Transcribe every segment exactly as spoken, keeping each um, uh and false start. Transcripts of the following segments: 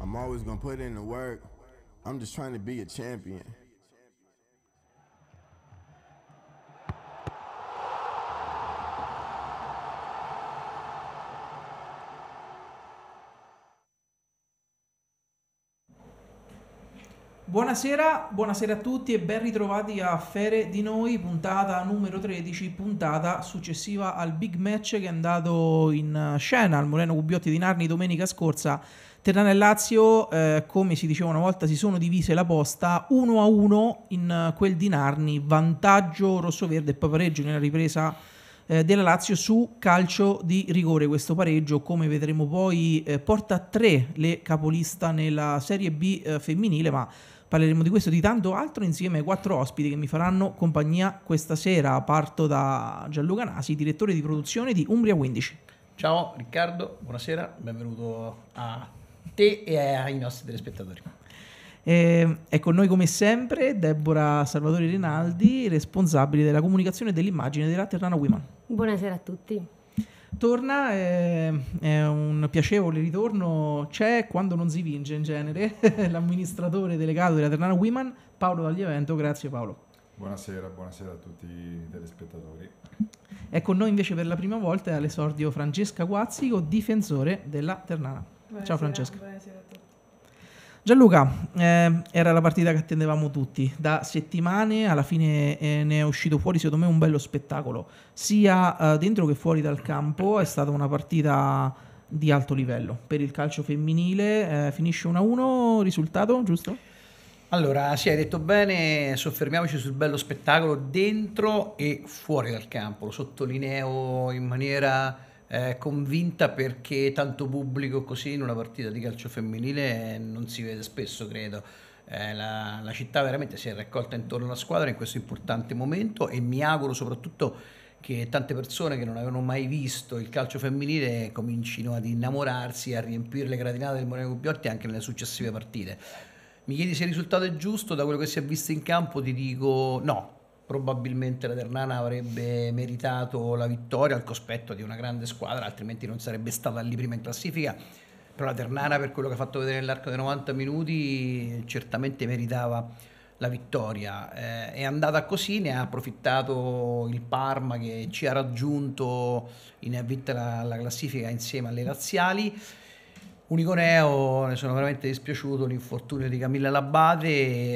I'm always gonna put in the work. I'm just trying to be a champion. Buonasera, buonasera a tutti e ben ritrovati a Fere di Noi, puntata numero tredici, puntata successiva al big match che è andato in scena al Moreno Gubbiotti di Narni domenica scorsa. Ternana e Lazio, eh, come si diceva una volta, si sono divise la posta uno a uno in quel di Narni, vantaggio rossoverde e poi pareggio nella ripresa eh, della Lazio su calcio di rigore. Questo pareggio, come vedremo poi, eh, porta a tre le capolista nella Serie B eh, femminile, ma parleremo di questo e di tanto altro insieme ai quattro ospiti che mi faranno compagnia questa sera. Parto da Gianluca Nasi, direttore di produzione di Umbria quindici. Ciao Riccardo, buonasera, benvenuto a te e ai nostri telespettatori. E è con noi come sempre Deborah Salvatori Rinaldi, responsabile della comunicazione e dell'immagine della Ternana Women. Buonasera a tutti. Torna, è, è un piacevole ritorno, c'è quando non si vince in genere, l'amministratore delegato della Ternana Women, Paolo Tagliavento. Grazie Paolo. Buonasera, buonasera a tutti i telespettatori. È con noi invece per la prima volta all'esordio Francesca Guazzico, difensore della Ternana. Buonasera, ciao Francesca. Buonasera a tutti. Gianluca, eh, era la partita che attendevamo tutti, da settimane alla fine eh, ne è uscito fuori secondo me un bello spettacolo, sia eh, dentro che fuori dal campo. È stata una partita di alto livello per il calcio femminile, eh, finisce uno a uno, risultato giusto? Allora, sì, hai detto bene, soffermiamoci sul bello spettacolo dentro e fuori dal campo, lo sottolineo in maniera Eh, convinta perché tanto pubblico così in una partita di calcio femminile non si vede spesso, credo. Eh, la, la città veramente si è raccolta intorno alla squadra in questo importante momento e mi auguro soprattutto che tante persone che non avevano mai visto il calcio femminile comincino ad innamorarsi e a riempire le gradinate del Moreno Gubbiotti anche nelle successive partite. Mi chiedi se il risultato è giusto, da quello che si è visto in campo ti dico no. Probabilmente la Ternana avrebbe meritato la vittoria al cospetto di una grande squadra, altrimenti non sarebbe stata lì prima in classifica. Però la Ternana, per quello che ha fatto vedere nell'arco dei novanta minuti, certamente meritava la vittoria. Eh, è andata così, ne ha approfittato il Parma che ci ha raggiunto in vinta la, la classifica insieme alle laziali. Unico neo, ne sono veramente dispiaciuto, l'infortunio di Camilla Labate,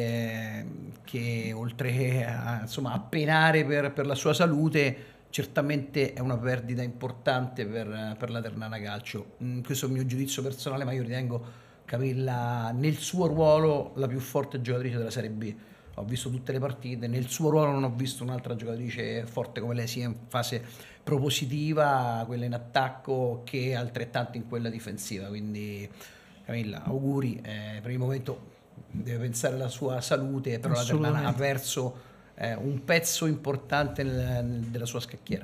eh, che oltre a, insomma, a penare per, per la sua salute, certamente è una perdita importante per, per la Ternana Calcio. Mm, questo è il mio giudizio personale, ma io ritengo Camilla nel suo ruolo la più forte giocatrice della Serie B. Ho visto tutte le partite, nel suo ruolo non ho visto un'altra giocatrice forte come lei, sia in fase propositiva, quella in attacco, che altrettanto in quella difensiva. Quindi Camilla, auguri, eh, per il momento deve pensare alla sua salute, però la Ternana ha perso eh, un pezzo importante nel, nel, della sua scacchiera.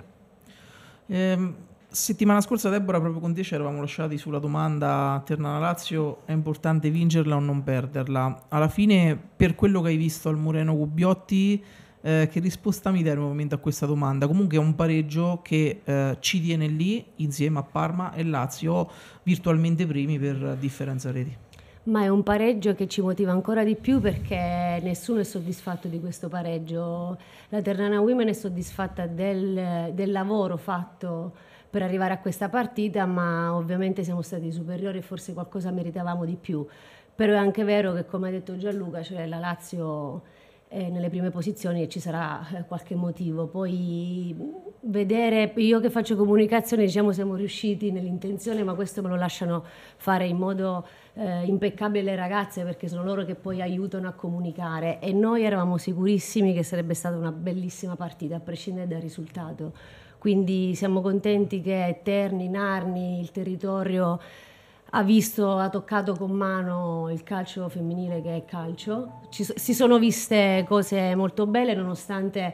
Ehm, settimana scorsa, Deborah, proprio con te ci eravamo lasciati sulla domanda Ternana-Lazio, è importante vincerla o non perderla? Alla fine, per quello che hai visto al Moreno Gubbiotti, eh, che risposta mi dai al momento a questa domanda? Comunque è un pareggio che eh, ci tiene lì insieme a Parma e Lazio virtualmente primi per differenza reti. Ma è un pareggio che ci motiva ancora di più perché nessuno è soddisfatto di questo pareggio. La Ternana Women è soddisfatta del, del lavoro fatto per arrivare a questa partita, ma ovviamente siamo stati superiori e forse qualcosa meritavamo di più. Però è anche vero che, come ha detto Gianluca, cioè la Lazio è nelle prime posizioni e ci sarà qualche motivo. Poi vedere, io che faccio comunicazione, diciamo siamo riusciti nell'intenzione, ma questo me lo lasciano fare in modo eh, impeccabile le ragazze, perché sono loro che poi aiutano a comunicare, e noi eravamo sicurissimi che sarebbe stata una bellissima partita a prescindere dal risultato. Quindi siamo contenti che Terni, Narni, il territorio ha visto, ha toccato con mano il calcio femminile che è calcio. Ci, si sono viste cose molto belle, nonostante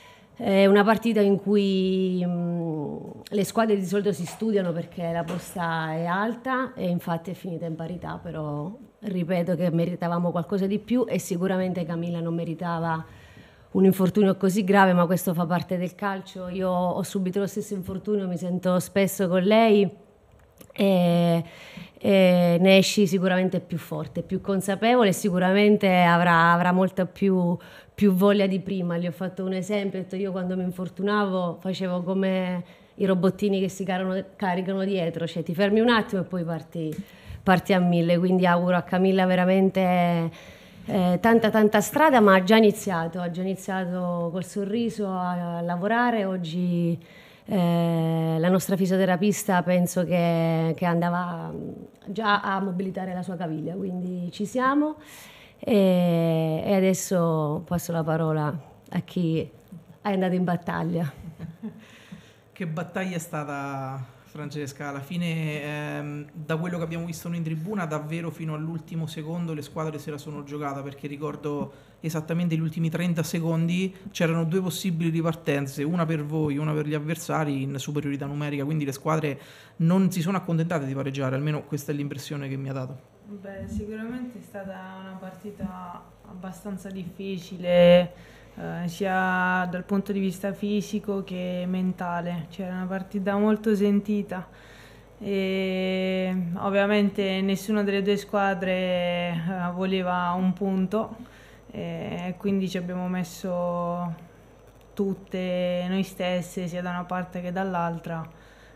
è una partita in cui mh, le squadre di solito si studiano perché la posta è alta, e infatti è finita in parità. Però ripeto che meritavamo qualcosa di più e sicuramente Camilla non meritava un infortunio così grave, ma questo fa parte del calcio. Io ho subito lo stesso infortunio, mi sento spesso con lei e, e ne esci sicuramente più forte, più consapevole, e sicuramente avrà, avrà molta più, più voglia di prima. Gli ho fatto un esempio, ho detto: io quando mi infortunavo facevo come i robottini che si caricano, caricano dietro, cioè ti fermi un attimo e poi parti, parti a mille, quindi auguro a Camilla veramente eh, tanta tanta strada, ma ha già iniziato, ha già iniziato col sorriso a, a lavorare. Oggi eh, la nostra fisioterapista penso che, che andava già a mobilitare la sua caviglia, quindi ci siamo, e, e adesso passo la parola a chi è andato in battaglia. Che battaglia è stata, Francesca? Alla fine, ehm, da quello che abbiamo visto noi in tribuna, davvero fino all'ultimo secondo le squadre se la sono giocata, perché ricordo esattamente gli ultimi trenta secondi c'erano due possibili ripartenze, una per voi, una per gli avversari, in superiorità numerica, quindi le squadre non si sono accontentate di pareggiare, almeno questa è l'impressione che mi ha dato. Beh, sicuramente è stata una partita abbastanza difficile, eh, sia dal punto di vista fisico che mentale. C'era una partita molto sentita e ovviamente nessuna delle due squadre eh, voleva un punto, e quindi ci abbiamo messo tutte noi stesse, sia da una parte che dall'altra,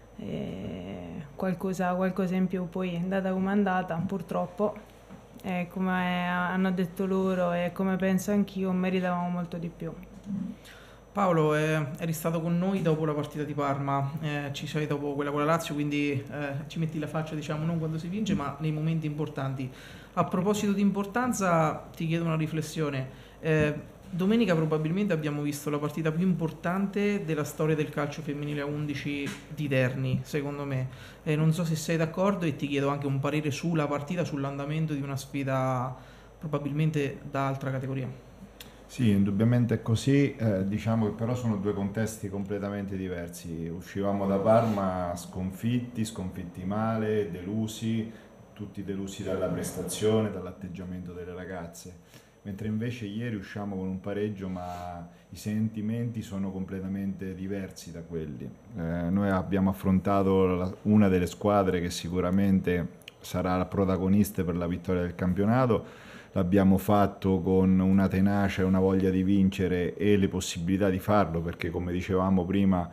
e qualcosa, qualcosa in più. Poi è andata come è andata, purtroppo, e come hanno detto loro e come penso anch'io, meritavamo molto di più. Paolo, eh, eri stato con noi dopo la partita di Parma, eh, ci sei dopo quella con la Lazio, quindi eh, ci metti la faccia, diciamo, non quando si vince, ma nei momenti importanti. A proposito di importanza, ti chiedo una riflessione. Eh, Domenica probabilmente abbiamo visto la partita più importante della storia del calcio femminile a undici di Terni, secondo me. Eh, non so se sei d'accordo, e ti chiedo anche un parere sulla partita, sull'andamento di una sfida probabilmente da altra categoria. Sì, indubbiamente è così, eh, diciamo che però sono due contesti completamente diversi. Uscivamo da Parma sconfitti, sconfitti male, delusi, tutti delusi dalla prestazione, dall'atteggiamento delle ragazze. Mentre invece ieri usciamo con un pareggio, ma i sentimenti sono completamente diversi da quelli. Eh, noi abbiamo affrontato la, una delle squadre che sicuramente sarà la protagonista per la vittoria del campionato. L'abbiamo fatto con una tenacia e una voglia di vincere e le possibilità di farlo, perché come dicevamo prima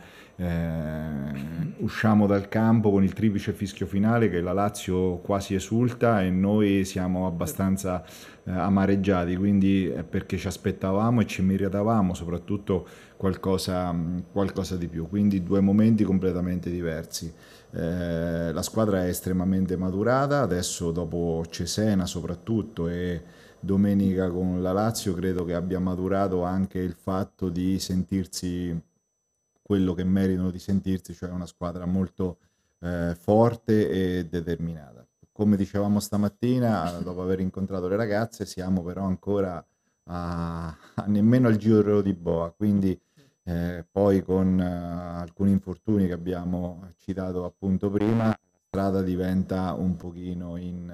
eh, usciamo dal campo con il triplice fischio finale che la Lazio quasi esulta e noi siamo abbastanza eh, amareggiati, quindi è perché ci aspettavamo e ci meritavamo soprattutto qualcosa, qualcosa di più, quindi due momenti completamente diversi. Eh, la squadra è estremamente maturata, adesso dopo Cesena soprattutto e domenica con la Lazio credo che abbia maturato anche il fatto di sentirsi quello che meritano di sentirsi, cioè una squadra molto eh, forte e determinata. Come dicevamo stamattina, dopo aver incontrato le ragazze, siamo però ancora a, a nemmeno al giro di boa, quindi eh, poi con uh, alcuni infortuni che abbiamo citato appunto prima, la strada diventa un pochino in...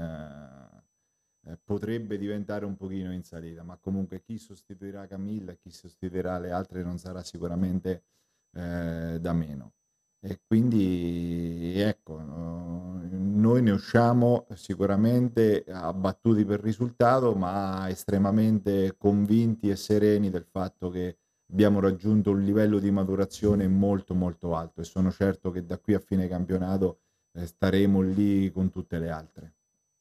Uh, eh, potrebbe diventare un pochino in salita, ma comunque chi sostituirà Camilla e chi sostituirà le altre non sarà sicuramente Eh, da meno, e quindi ecco, noi ne usciamo sicuramente abbattuti per risultato, ma estremamente convinti e sereni del fatto che abbiamo raggiunto un livello di maturazione molto molto alto, e sono certo che da qui a fine campionato eh, staremo lì con tutte le altre.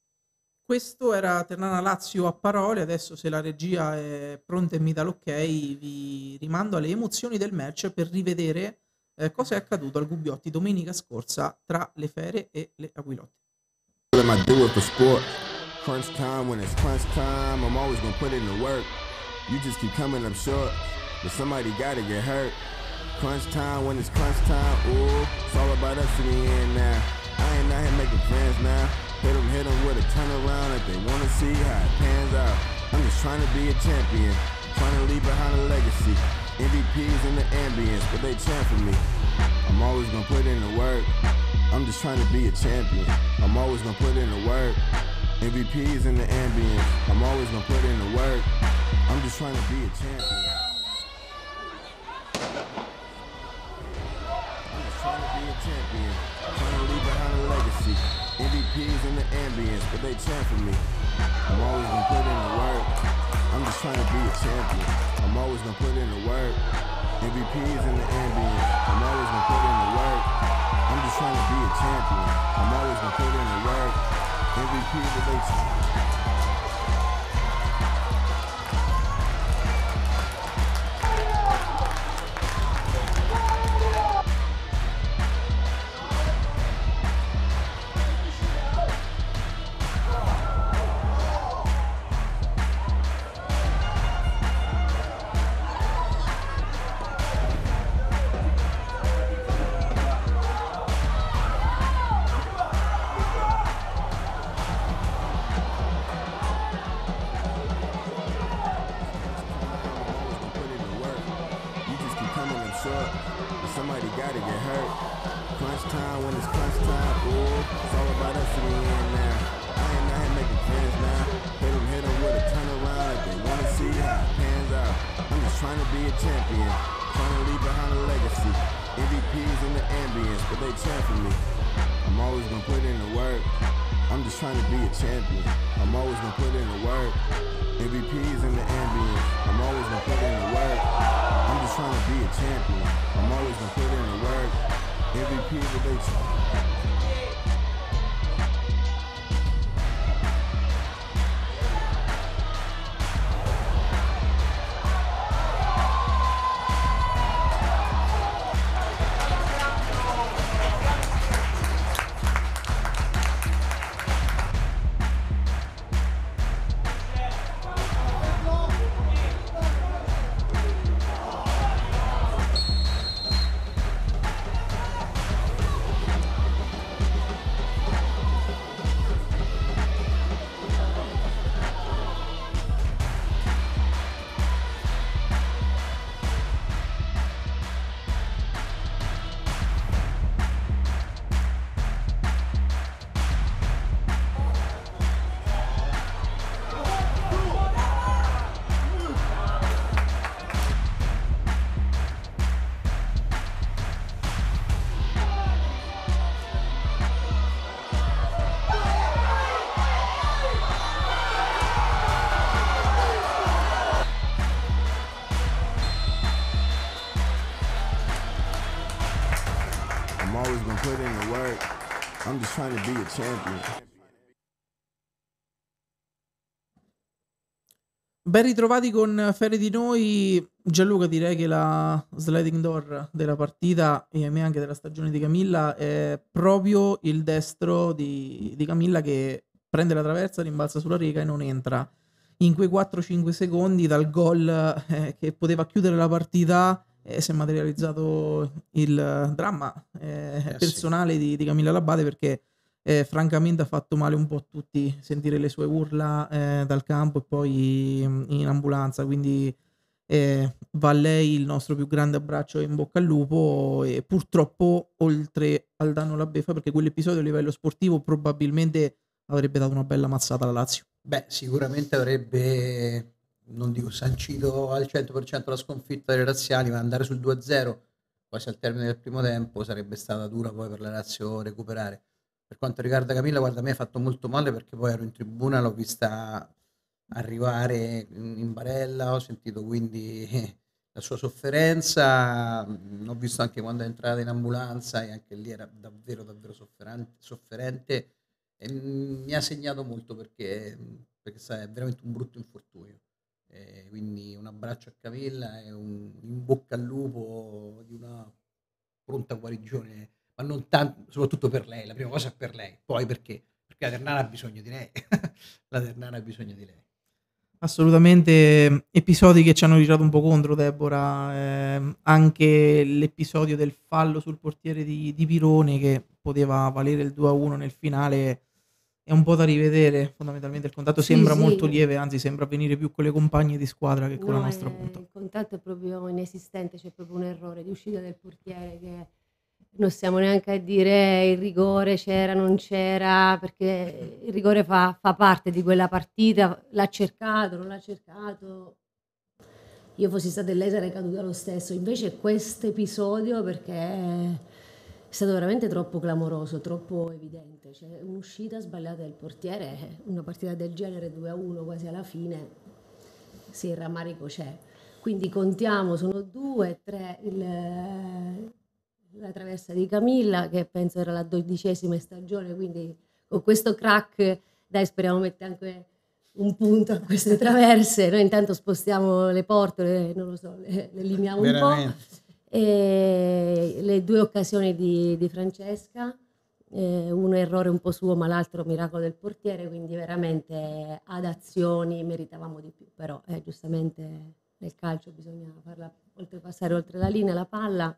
Questo era Ternana Lazio a parole. Adesso, se la regia è pronta e mi dà l'ok, vi rimando alle emozioni del match per rivedere eh, cosa è accaduto al Gubbiotti domenica scorsa tra le Fere e le Aquilotte. What am I doing for sport? Crunch time, when it's crunch time, I'm always gonna put in the work. You just keep coming up short, but somebody gotta get hurt. Crunch time, when it's crunch time, ooh, it's all about us in the end now. I ain't out here making friends now. Hit them, hit them with a turnaround if they wanna see how it pans out. I'm just trying to be a champion, trying to leave behind a legacy. M V Ps in the ambience, but they champ for me. I'm always gonna put in the work. I'm just trying to be a champion. I'm always gonna put in the work. M V Ps in the ambience. I'm always gonna put in the work. I'm just trying to be a champion. I'm just trying to be a champion. Trying to leave behind a legacy. M V Ps in the ambience, but they chant for me. I'm always gonna put in the work. I'm just trying to be a champion. I'm always gonna put in the work. M V Ps in the ambience. I'm always gonna put in the work. I'm just trying to be a champion. I'm always gonna put in the work. M V P, but they somebody gotta get hurt. Crunch time when it's crunch time, ooh, it's all about us in the end now. I ain't out here making friends now. Hit them, hit them with a turnaround if they wanna see how it pans out. I'm just trying to be a champion, trying to leave behind a legacy. M V Ps in the ambience, but they chant for me. I'm always gonna put in the work. I'm just trying to be a champion. I'm always gonna put in the work. M V Ps in the ambience. I'm always gonna put in the work. I'm just trying to be a champion. I'm always gonna put in the work. M V P, but they I'm always gonna put in the work. I'm just trying to be a champion. Ben ritrovati con Fere di Noi. Gianluca, direi che la sliding door della partita e a me anche della stagione di Camilla è proprio il destro di, di Camilla che prende la traversa, rimbalza sulla riga e non entra. In quei quattro cinque secondi dal gol eh, che poteva chiudere la partita eh, si è materializzato il dramma eh, Eh, sì. personale di, di Camilla Labbate, perché eh, francamente ha fatto male un po' a tutti sentire le sue urla eh, dal campo e poi mm, in ambulanza, quindi eh, va a lei il nostro più grande abbraccio e in bocca al lupo. E purtroppo, oltre al danno alla beffa, perché quell'episodio a livello sportivo probabilmente avrebbe dato una bella mazzata alla Lazio. Beh, sicuramente avrebbe, non dico sancito al cento per cento la sconfitta delle razziali, ma andare sul due a zero quasi al termine del primo tempo sarebbe stata dura poi per la Lazio recuperare. Per quanto riguarda Camilla, guarda, a me ha fatto molto male perché poi ero in tribuna, l'ho vista arrivare in in barella, ho sentito quindi la sua sofferenza, mh, ho visto anche quando è entrata in ambulanza e anche lì era davvero davvero sofferente, sofferente e mh, mi ha segnato molto perché, perché sai, è veramente un brutto infortunio. E quindi un abbraccio a Camilla e un in bocca al lupo di una pronta guarigione, ma non tanto, soprattutto per lei, la prima cosa è per lei, poi perché? Perché la Ternana ha bisogno di lei, la Ternana ha bisogno di lei. Assolutamente episodi che ci hanno girato un po' contro Deborah, ehm, anche l'episodio del fallo sul portiere di, di Pirone che poteva valere il due a uno nel finale è un po' da rivedere. Fondamentalmente il contatto Sì, sembra sì. molto lieve, anzi sembra avvenire più con le compagne di squadra che con la No, nostra eh, punta. il contatto è proprio inesistente, c'è proprio un errore di uscita del portiere che non stiamo neanche a dire il rigore c'era, non c'era, perché il rigore fa, fa parte di quella partita, l'ha cercato, non l'ha cercato. Io fossi stata in lei sarei caduta lo stesso, invece questo episodio perché è stato veramente troppo clamoroso, troppo evidente. Cioè, un'uscita sbagliata del portiere, una partita del genere due a uno quasi alla fine, sì, il rammarico c'è. Quindi contiamo, sono due, tre, il, la traversa di Camilla, che penso era la dodicesima stagione, quindi con questo crack, dai, speriamo mette anche un punto a queste traverse. Noi intanto spostiamo le porte, le, non lo so, le, le limiamo un po'. E le due occasioni di, di Francesca, eh, un errore un po' suo ma l'altro miracolo del portiere, quindi veramente ad azioni meritavamo di più, però eh, giustamente nel calcio bisogna farla oltrepassare oltre la linea la palla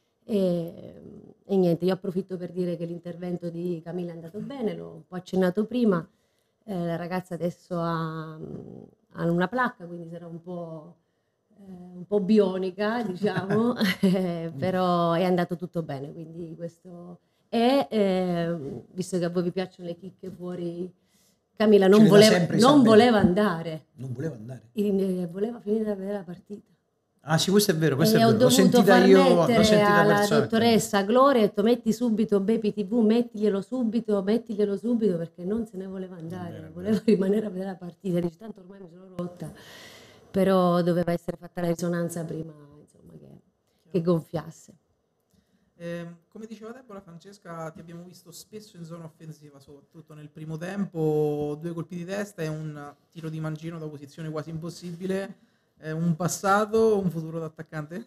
e, e niente, io approfitto per dire che l'intervento di Camilla è andato bene, l'ho un po' accennato prima, eh, la ragazza adesso ha, ha una placca, quindi sarà un po' un po' bionica, diciamo, però è andato tutto bene, quindi questo è, eh, visto che a voi vi piacciono le chicche fuori, Camilla non, voleva, non voleva andare. Non voleva andare. In, voleva finire la partita. Ah sì, questo è vero, questo e è vero. L'ho sentita io, l'ho sentita alla persona. dottoressa Gloria, ho detto metti subito Baby tivù, mettiglielo subito, mettiglielo subito, perché non se ne voleva andare, bene, voleva bene. rimanere a vedere la partita, dice tanto ormai mi sono rotta. Però doveva essere fatta la risonanza prima, insomma, che, che gonfiasse. Eh, come diceva Deborah, Francesca, ti abbiamo visto spesso in zona offensiva, soprattutto nel primo tempo, due colpi di testa e un tiro di mancino da posizione quasi impossibile. Eh, un passato, un futuro da attaccante?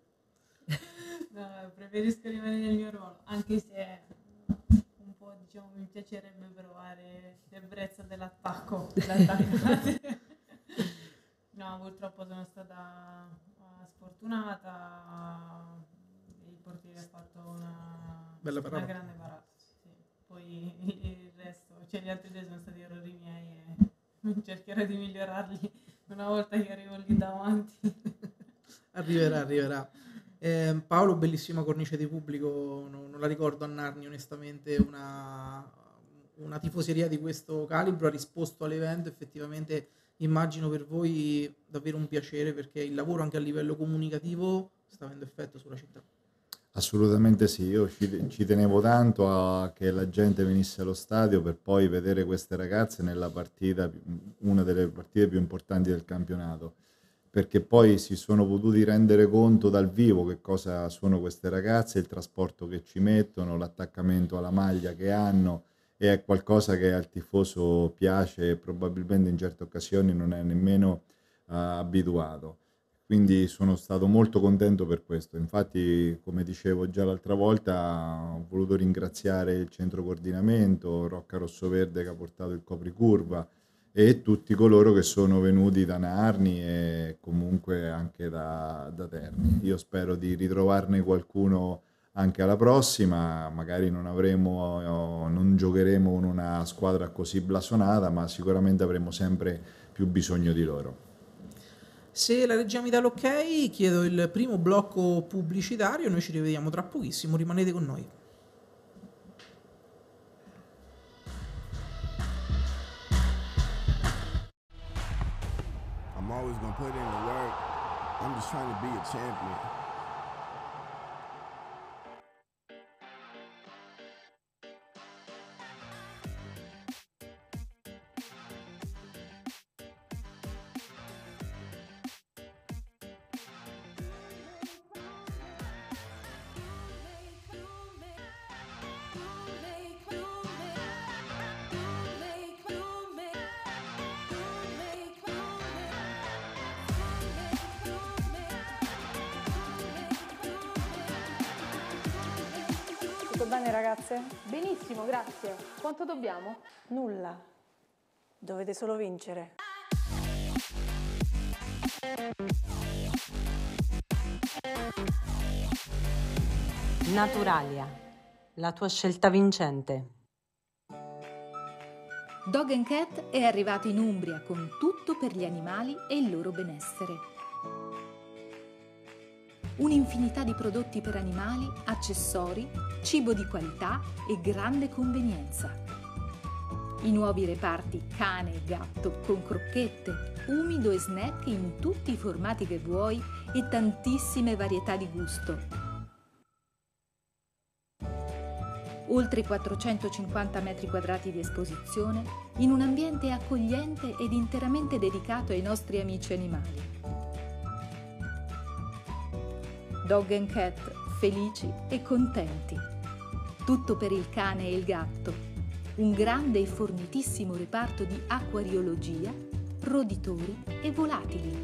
No, preferisco rimanere nel mio ruolo, anche se un po', diciamo, mi piacerebbe provare l'ebbrezza dell'attacco, dell'attaccante. No, purtroppo sono stata uh, sfortunata, il portiere ha fatto una, Bella una grande parata, sì. Poi il resto, cioè gli altri due sono stati errori miei e cercherò di migliorarli una volta che arrivo lì davanti. Arriverà, arriverà. Eh, Paolo, bellissima cornice di pubblico, no, non la ricordo a Narni onestamente, una, una tifoseria di questo calibro ha risposto all'evento, effettivamente immagino per voi davvero un piacere, perché il lavoro anche a livello comunicativo sta avendo effetto sulla città. Assolutamente sì, io ci, ci tenevo tanto a che la gente venisse allo stadio per poi vedere queste ragazze nella partita, una delle partite più importanti del campionato, perché poi si sono potuti rendere conto dal vivo che cosa sono queste ragazze, il trasporto che ci mettono, l'attaccamento alla maglia che hanno, e è qualcosa che al tifoso piace e probabilmente in certe occasioni non è nemmeno uh, abituato. Quindi sono stato molto contento per questo. Infatti, come dicevo già l'altra volta, ho voluto ringraziare il centro coordinamento, Rocca Rossoverde che ha portato il copricurva e tutti coloro che sono venuti da Narni e comunque anche da, da Terni. Io spero di ritrovarne qualcuno anche alla prossima, magari non avremo, non giocheremo con una squadra così blasonata, ma sicuramente avremo sempre più bisogno di loro. Se la regia mi dà l'ok, chiedo il primo blocco pubblicitario, noi ci rivediamo tra pochissimo, rimanete con noi. I'm always gonna put in the work. I'm just trying to be a champion. Bene ragazze? Benissimo, grazie. Quanto dobbiamo? Nulla. Dovete solo vincere. Naturalia, la tua scelta vincente. Dog and Cat è arrivato in Umbria con tutto per gli animali e il loro benessere. Un'infinità di prodotti per animali, accessori, cibo di qualità e grande convenienza. I nuovi reparti cane e gatto con crocchette, umido e snack in tutti i formati che vuoi e tantissime varietà di gusto. oltre quattrocentocinquanta metri quadrati di esposizione, in un ambiente accogliente ed interamente dedicato ai nostri amici animali. Dog and Cat, felici e contenti. Tutto per il cane e il gatto. Un grande e fornitissimo reparto di acquariologia, roditori e volatili.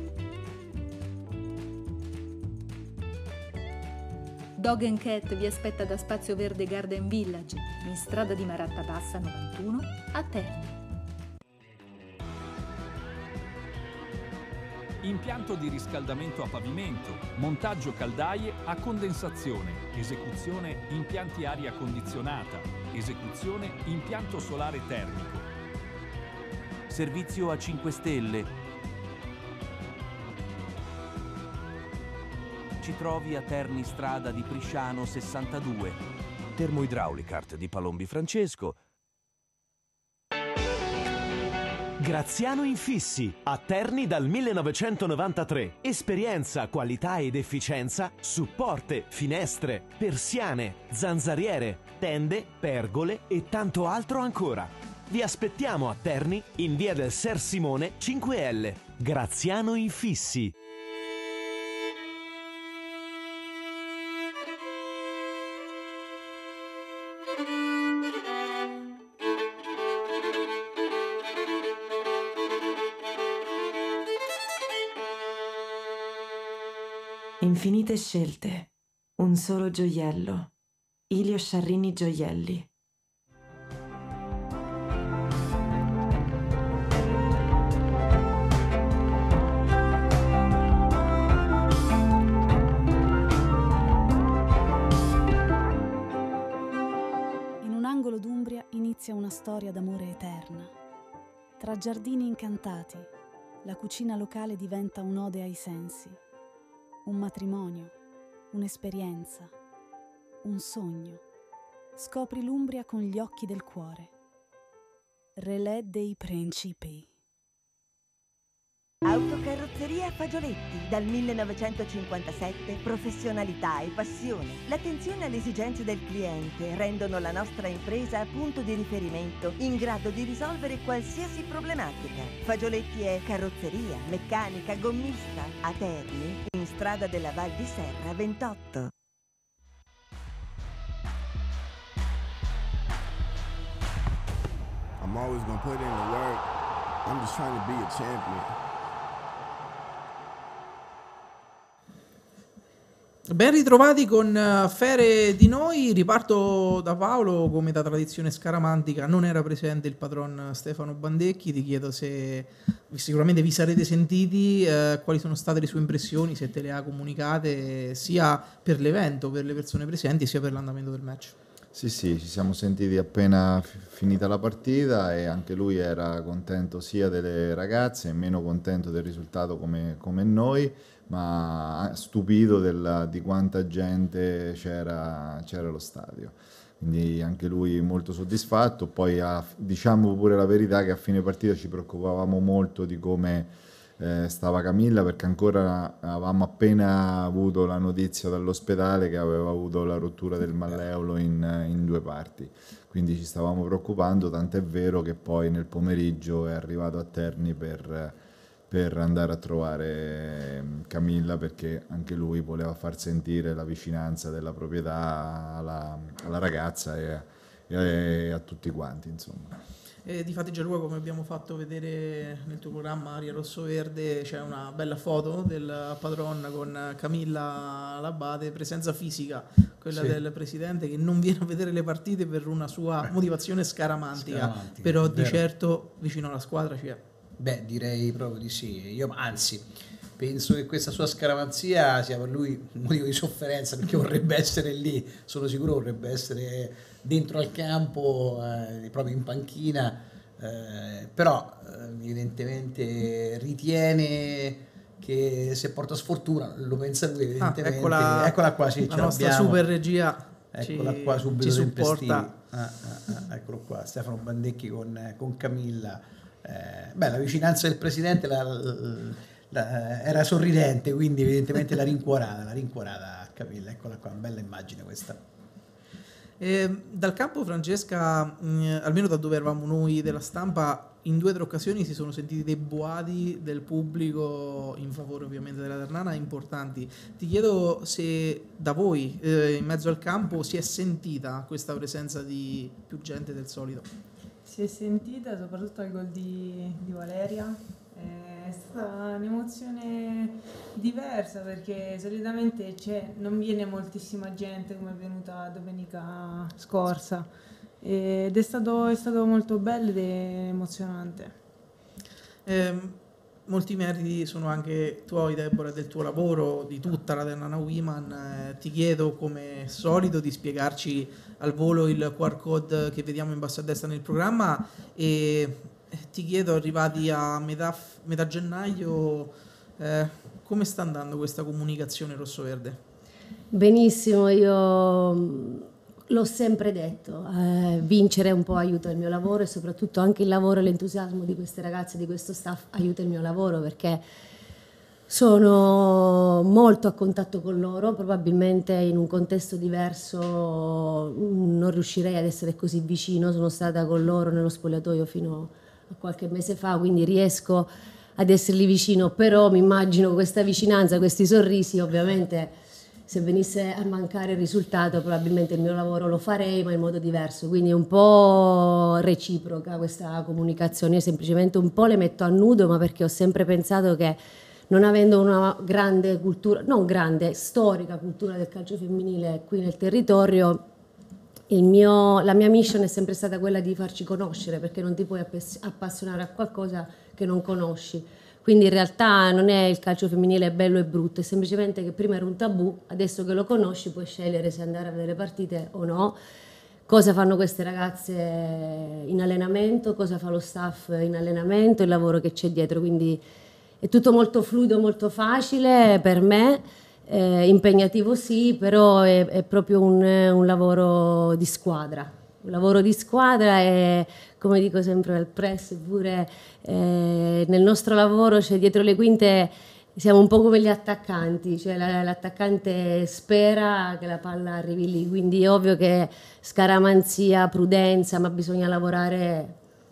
Dog and Cat vi aspetta da Spazio Verde Garden Village, in strada di Maratta Bassa novantuno, a Terni. Impianto di riscaldamento a pavimento, montaggio caldaie a condensazione, esecuzione impianti aria condizionata, esecuzione impianto solare termico. Servizio a cinque stelle. Ci trovi a Terni strada di Prisciano sessantadue. Termoidraulicart di Palombi Francesco. Graziano Infissi, a Terni dal millenovecentonovantatré. Esperienza, qualità ed efficienza su porte, finestre, persiane, zanzariere, tende, pergole e tanto altro ancora. Vi aspettiamo a Terni in via del Ser Simone cinque L. Graziano Infissi. Infinite scelte, un solo gioiello. Ilio Sciarrini Gioielli. In un angolo d'Umbria inizia una storia d'amore eterna. Tra giardini incantati, la cucina locale diventa un'ode ai sensi. Un matrimonio, un'esperienza, un sogno. Scopri l'Umbria con gli occhi del cuore. Relè dei Principi. Autocarrozzeria Fagioletti, dal millenovecentocinquantasette, professionalità e passione. L'attenzione alle esigenze del cliente rendono la nostra impresa punto di riferimento in grado di risolvere qualsiasi problematica. Fagioletti è carrozzeria, meccanica, gommista. A Terni, in strada della Val di Serra ventotto. I'm always gonna put in the work. I'm just trying to be a champion. Ben ritrovati con Fere di Noi. Riparto da Paolo. Come da tradizione scaramantica non era presente il patron Stefano Bandecchi. Ti chiedo se sicuramente vi sarete sentiti, eh, quali sono state le sue impressioni, se te le ha comunicate sia per l'evento, per le persone presenti, sia per l'andamento del match. Sì, sì, ci siamo sentiti appena f- finita la partita e anche lui era contento sia delle ragazze e meno contento del risultato come, come noi, ma stupito della, di quanta gente c'era, c'era allo stadio. Quindi anche lui molto soddisfatto. Poi ha, diciamo pure la verità che a fine partita ci preoccupavamo molto di come eh, stava Camilla, perché ancora avevamo appena avuto la notizia dall'ospedale che aveva avuto la rottura del malleolo in, in due parti. Quindi ci stavamo preoccupando, tant'è vero che poi nel pomeriggio è arrivato a Terni per... per andare a trovare Camilla, perché anche lui voleva far sentire la vicinanza della proprietà alla, alla ragazza e, e a tutti quanti, insomma. E difatti già lui, come abbiamo fatto vedere nel tuo programma Aria Rosso Verde, c'è una bella foto del patron con Camilla Labate, presenza fisica, quella sì. del presidente, che non viene a vedere le partite per una sua motivazione scaramantica, scaramantica però di certo vicino alla squadra c'è. Beh, direi proprio di sì. Io, anzi, penso che questa sua scaramanzia sia per lui un motivo di sofferenza, perché vorrebbe essere lì, sono sicuro vorrebbe essere dentro al campo, eh, proprio in panchina, eh, però eh, evidentemente ritiene che se porta sfortuna, lo pensa lui evidentemente. Ah, eccola, eccola qua, sì, la nostra super regia. Eccola ci, qua subito ci supporta. Ah, ah, ah, eccolo qua, Stefano Bandecchi con, con Camilla. Eh, beh, la vicinanza del presidente la, la, la, era sorridente, quindi evidentemente la rincuorata, la rincuorata a Camilla. Eccola qua, bella immagine questa. Eh, dal campo, Francesca, mh, almeno da dove eravamo noi della stampa, in due o tre occasioni si sono sentiti dei boati del pubblico in favore ovviamente della Ternana importanti. Ti chiedo se da voi, eh, in mezzo al campo, si è sentita questa presenza di più gente del solito. Si è sentita soprattutto al gol di, di Valeria. È stata un'emozione diversa perché solitamente c'è, non viene moltissima gente come è venuta domenica scorsa ed è stato, è stato molto bello ed emozionante. Eh, molti meriti sono anche tuoi, Deborah, del tuo lavoro, di tutta la Ternana Women. Eh, ti chiedo, come solito, di spiegarci al volo il Q R code che vediamo in basso a destra nel programma e ti chiedo, arrivati a metà, metà gennaio, eh, come sta andando questa comunicazione rossoverde? Benissimo, io l'ho sempre detto, eh, vincere un po' aiuta il mio lavoro e soprattutto anche il lavoro e l'entusiasmo di queste ragazze, di questo staff aiuta il mio lavoro perché sono molto a contatto con loro, probabilmente in un contesto diverso non riuscirei ad essere così vicino, sono stata con loro nello spogliatoio fino a qualche mese fa, quindi riesco ad esserli vicino, però mi immagino questa vicinanza, questi sorrisi, ovviamente se venisse a mancare il risultato probabilmente il mio lavoro lo farei ma in modo diverso, quindi è un po' reciproca questa comunicazione, io semplicemente un po' le metto a nudo, ma perché ho sempre pensato che non avendo una grande cultura, non grande, storica cultura del calcio femminile qui nel territorio, il mio, la mia mission è sempre stata quella di farci conoscere, perché non ti puoi appassionare a qualcosa che non conosci. Quindi in realtà non è il calcio femminile bello e brutto, è semplicemente che prima era un tabù, adesso che lo conosci puoi scegliere se andare a vedere partite o no, cosa fanno queste ragazze in allenamento, cosa fa lo staff in allenamento, il lavoro che c'è dietro, quindi è tutto molto fluido, molto facile per me. Eh, impegnativo sì, però è, è proprio un, un lavoro di squadra, un lavoro di squadra e, come dico sempre al press, pure eh, nel nostro lavoro, cioè dietro le quinte siamo un po' come gli attaccanti, cioè la, l'attaccante spera che la palla arrivi lì, quindi è ovvio che scaramanzia, prudenza, ma bisogna lavorare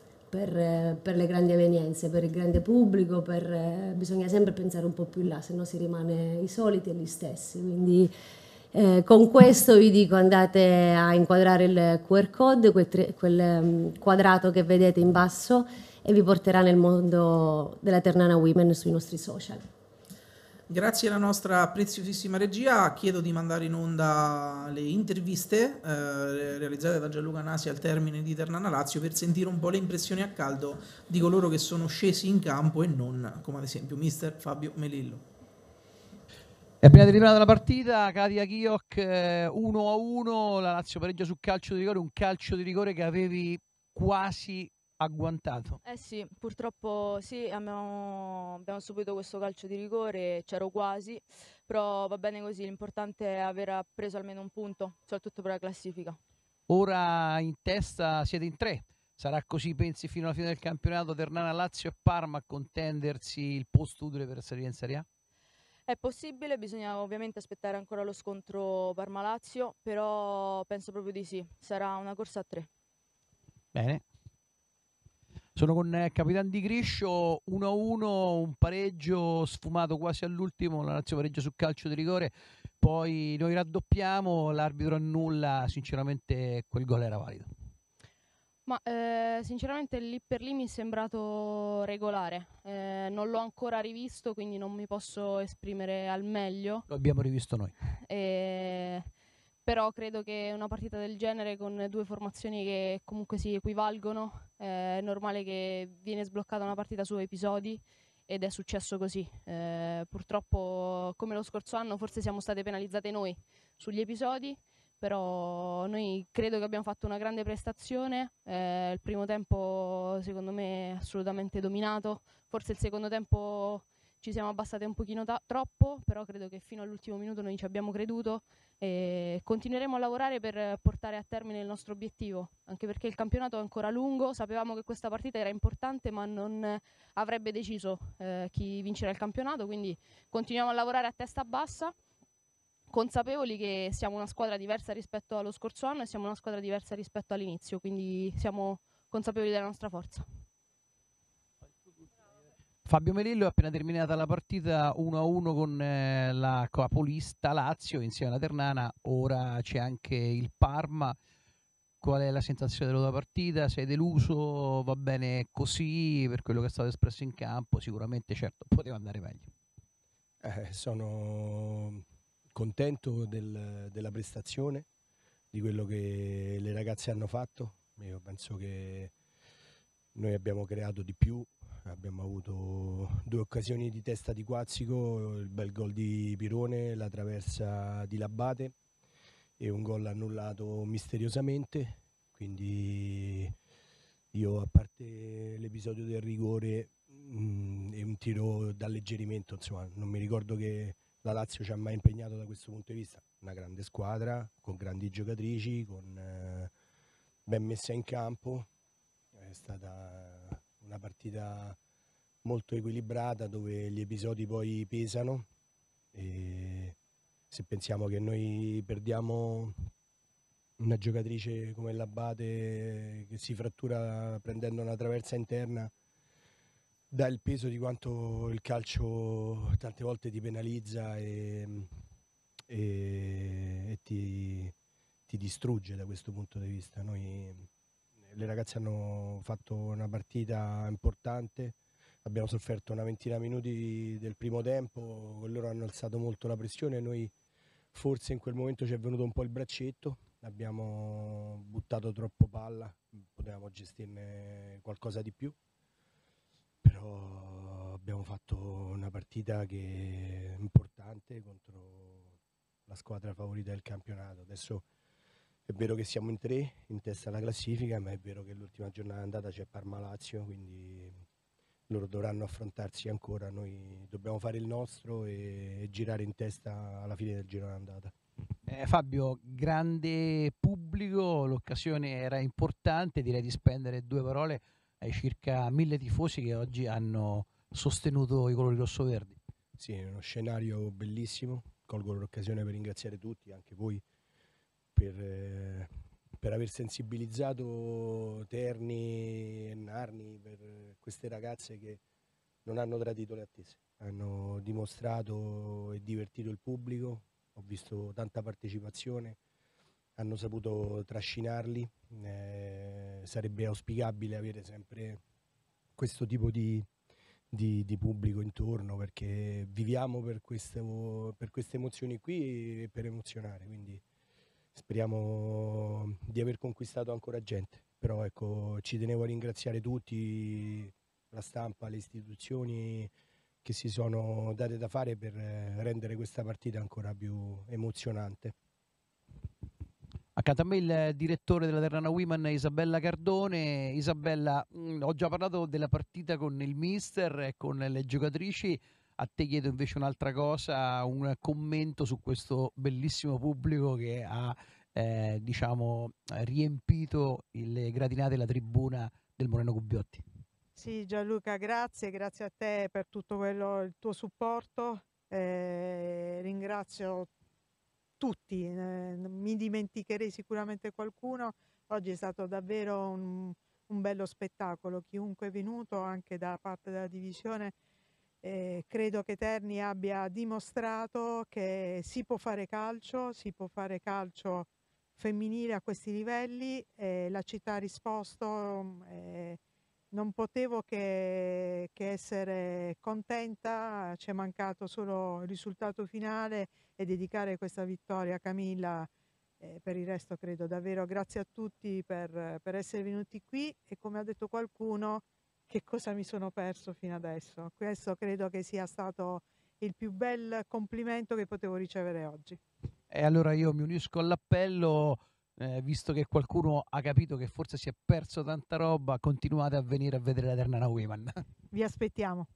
Per, per le grandi evenienze, per il grande pubblico, per, eh, bisogna sempre pensare un po' più in là, se no si rimane i soliti e gli stessi. Quindi eh, con questo vi dico, andate a inquadrare il Q R code, quel, tre, quel um, quadrato che vedete in basso e vi porterà nel mondo della Ternana Women sui nostri social. Grazie alla nostra preziosissima regia, chiedo di mandare in onda le interviste eh, realizzate da Gianluca Nasi al termine di Ternana Lazio per sentire un po' le impressioni a caldo di coloro che sono scesi in campo e non, come ad esempio mister Fabio Melillo. E appena terminata la partita, Katia Chiok eh, uno a uno, la Lazio pareggia su calcio di rigore, un calcio di rigore che avevi quasi agguantato. Eh sì, purtroppo sì, abbiamo, abbiamo subito questo calcio di rigore, c'ero quasi, però va bene così, l'importante è aver preso almeno un punto, soprattutto per la classifica. Ora in testa siete in tre, sarà così pensi fino alla fine del campionato, Ternana, Lazio e Parma a contendersi il posto utile per salire in Serie A? È possibile, bisogna ovviamente aspettare ancora lo scontro Parma-Lazio, però penso proprio di sì, sarà una corsa a tre. Bene. Sono con eh, Capitan Di Griscio, uno a uno, un pareggio sfumato quasi all'ultimo, la Lazio pareggia su calcio di rigore, poi noi raddoppiamo, l'arbitro annulla, sinceramente quel gol era valido. Ma eh, sinceramente lì per lì mi è sembrato regolare, eh, non l'ho ancora rivisto quindi non mi posso esprimere al meglio. Lo abbiamo rivisto noi. Eh, però credo che una partita del genere con due formazioni che comunque si equivalgono, eh, è normale che viene sbloccata una partita su episodi ed è successo così. Eh, purtroppo come lo scorso anno forse siamo state penalizzate noi sugli episodi, però noi credo che abbiamo fatto una grande prestazione, eh, il primo tempo secondo me è assolutamente dominato, forse il secondo tempo ci siamo abbassate un pochino ta- troppo, però credo che fino all'ultimo minuto noi ci abbiamo creduto e continueremo a lavorare per portare a termine il nostro obiettivo, anche perché il campionato è ancora lungo, sapevamo che questa partita era importante ma non avrebbe deciso eh, chi vincerà il campionato, quindi continuiamo a lavorare a testa bassa consapevoli che siamo una squadra diversa rispetto allo scorso anno e siamo una squadra diversa rispetto all'inizio, quindi siamo consapevoli della nostra forza. Fabio Melillo è appena terminata la partita uno a uno con eh, la capolista Lazio insieme alla Ternana, ora c'è anche il Parma. Qual è la sensazione della tua partita? Sei deluso? Va bene così per quello che è stato espresso in campo? Sicuramente, certo, poteva andare meglio. Eh, sono contento del, della prestazione, di quello che le ragazze hanno fatto. Io penso che noi abbiamo creato di più, abbiamo avuto due occasioni di testa di Quazzico, il bel gol di Pirone, la traversa di Labate e un gol annullato misteriosamente, quindi io, a parte l'episodio del rigore mh, e un tiro d'alleggerimento, insomma, non mi ricordo che la Lazio ci ha mai impegnato da questo punto di vista. Una grande squadra, con grandi giocatrici, con, eh, ben messa in campo. È stata una partita molto equilibrata, dove gli episodi poi pesano, e se pensiamo che noi perdiamo una giocatrice come Labate che si frattura prendendo una traversa interna, dà il peso di quanto il calcio tante volte ti penalizza e, e, e ti, ti distrugge da questo punto di vista. Noi, le ragazze hanno fatto una partita importante, abbiamo sofferto una ventina di minuti del primo tempo, loro hanno alzato molto la pressione, noi forse in quel momento ci è venuto un po' il braccetto, abbiamo buttato troppo palla, potevamo gestirne qualcosa di più, però abbiamo fatto una partita che è importante contro la squadra favorita del campionato. Adesso è vero che siamo in tre in testa alla classifica, ma è vero che l'ultima giornata andata c'è Parma-Lazio, quindi loro dovranno affrontarsi ancora, noi dobbiamo fare il nostro e, e girare in testa alla fine del giro d'andata. Eh, Fabio, grande pubblico, l'occasione era importante, direi di spendere due parole ai circa mille tifosi che oggi hanno sostenuto i colori rossoverdi. Sì, è uno scenario bellissimo, colgo l'occasione per ringraziare tutti, anche voi, per, eh, per aver sensibilizzato Terni e Narni, per queste ragazze che non hanno tradito le attese, hanno dimostrato e divertito il pubblico, ho visto tanta partecipazione, hanno saputo trascinarli, eh, sarebbe auspicabile avere sempre questo tipo di, di, di pubblico intorno, perché viviamo per, questo, per queste emozioni qui e per emozionare, quindi speriamo di aver conquistato ancora gente, però ecco, ci tenevo a ringraziare tutti, la stampa, le istituzioni che si sono date da fare per rendere questa partita ancora più emozionante. Accanto a me il direttore della Ternana Women, Isabella Cardone. Isabella, mh, ho già parlato della partita con il mister e con le giocatrici, a te chiedo invece un'altra cosa, un commento su questo bellissimo pubblico che ha eh, diciamo, riempito le gradinate e la tribuna del Moreno Gubbiotti. Sì, Gianluca, grazie, grazie a te per tutto quello, il tuo supporto, eh, ringrazio tutti, eh, mi dimenticherei sicuramente qualcuno, oggi è stato davvero un, un bello spettacolo, chiunque è venuto anche da parte della divisione, eh, credo che Terni abbia dimostrato che si può fare calcio, si può fare calcio femminile a questi livelli, eh, la città ha risposto, eh, non potevo che, che essere contenta, ci è mancato solo il risultato finale e dedicare questa vittoria a Camilla, eh, per il resto credo davvero grazie a tutti per, per essere venuti qui e come ha detto qualcuno che cosa mi sono perso fino adesso. Questo credo che sia stato il più bel complimento che potevo ricevere oggi. E allora io mi unisco all'appello. Eh, visto che qualcuno ha capito che forse si è perso tanta roba, continuate a venire a vedere la Ternana Women. Vi aspettiamo.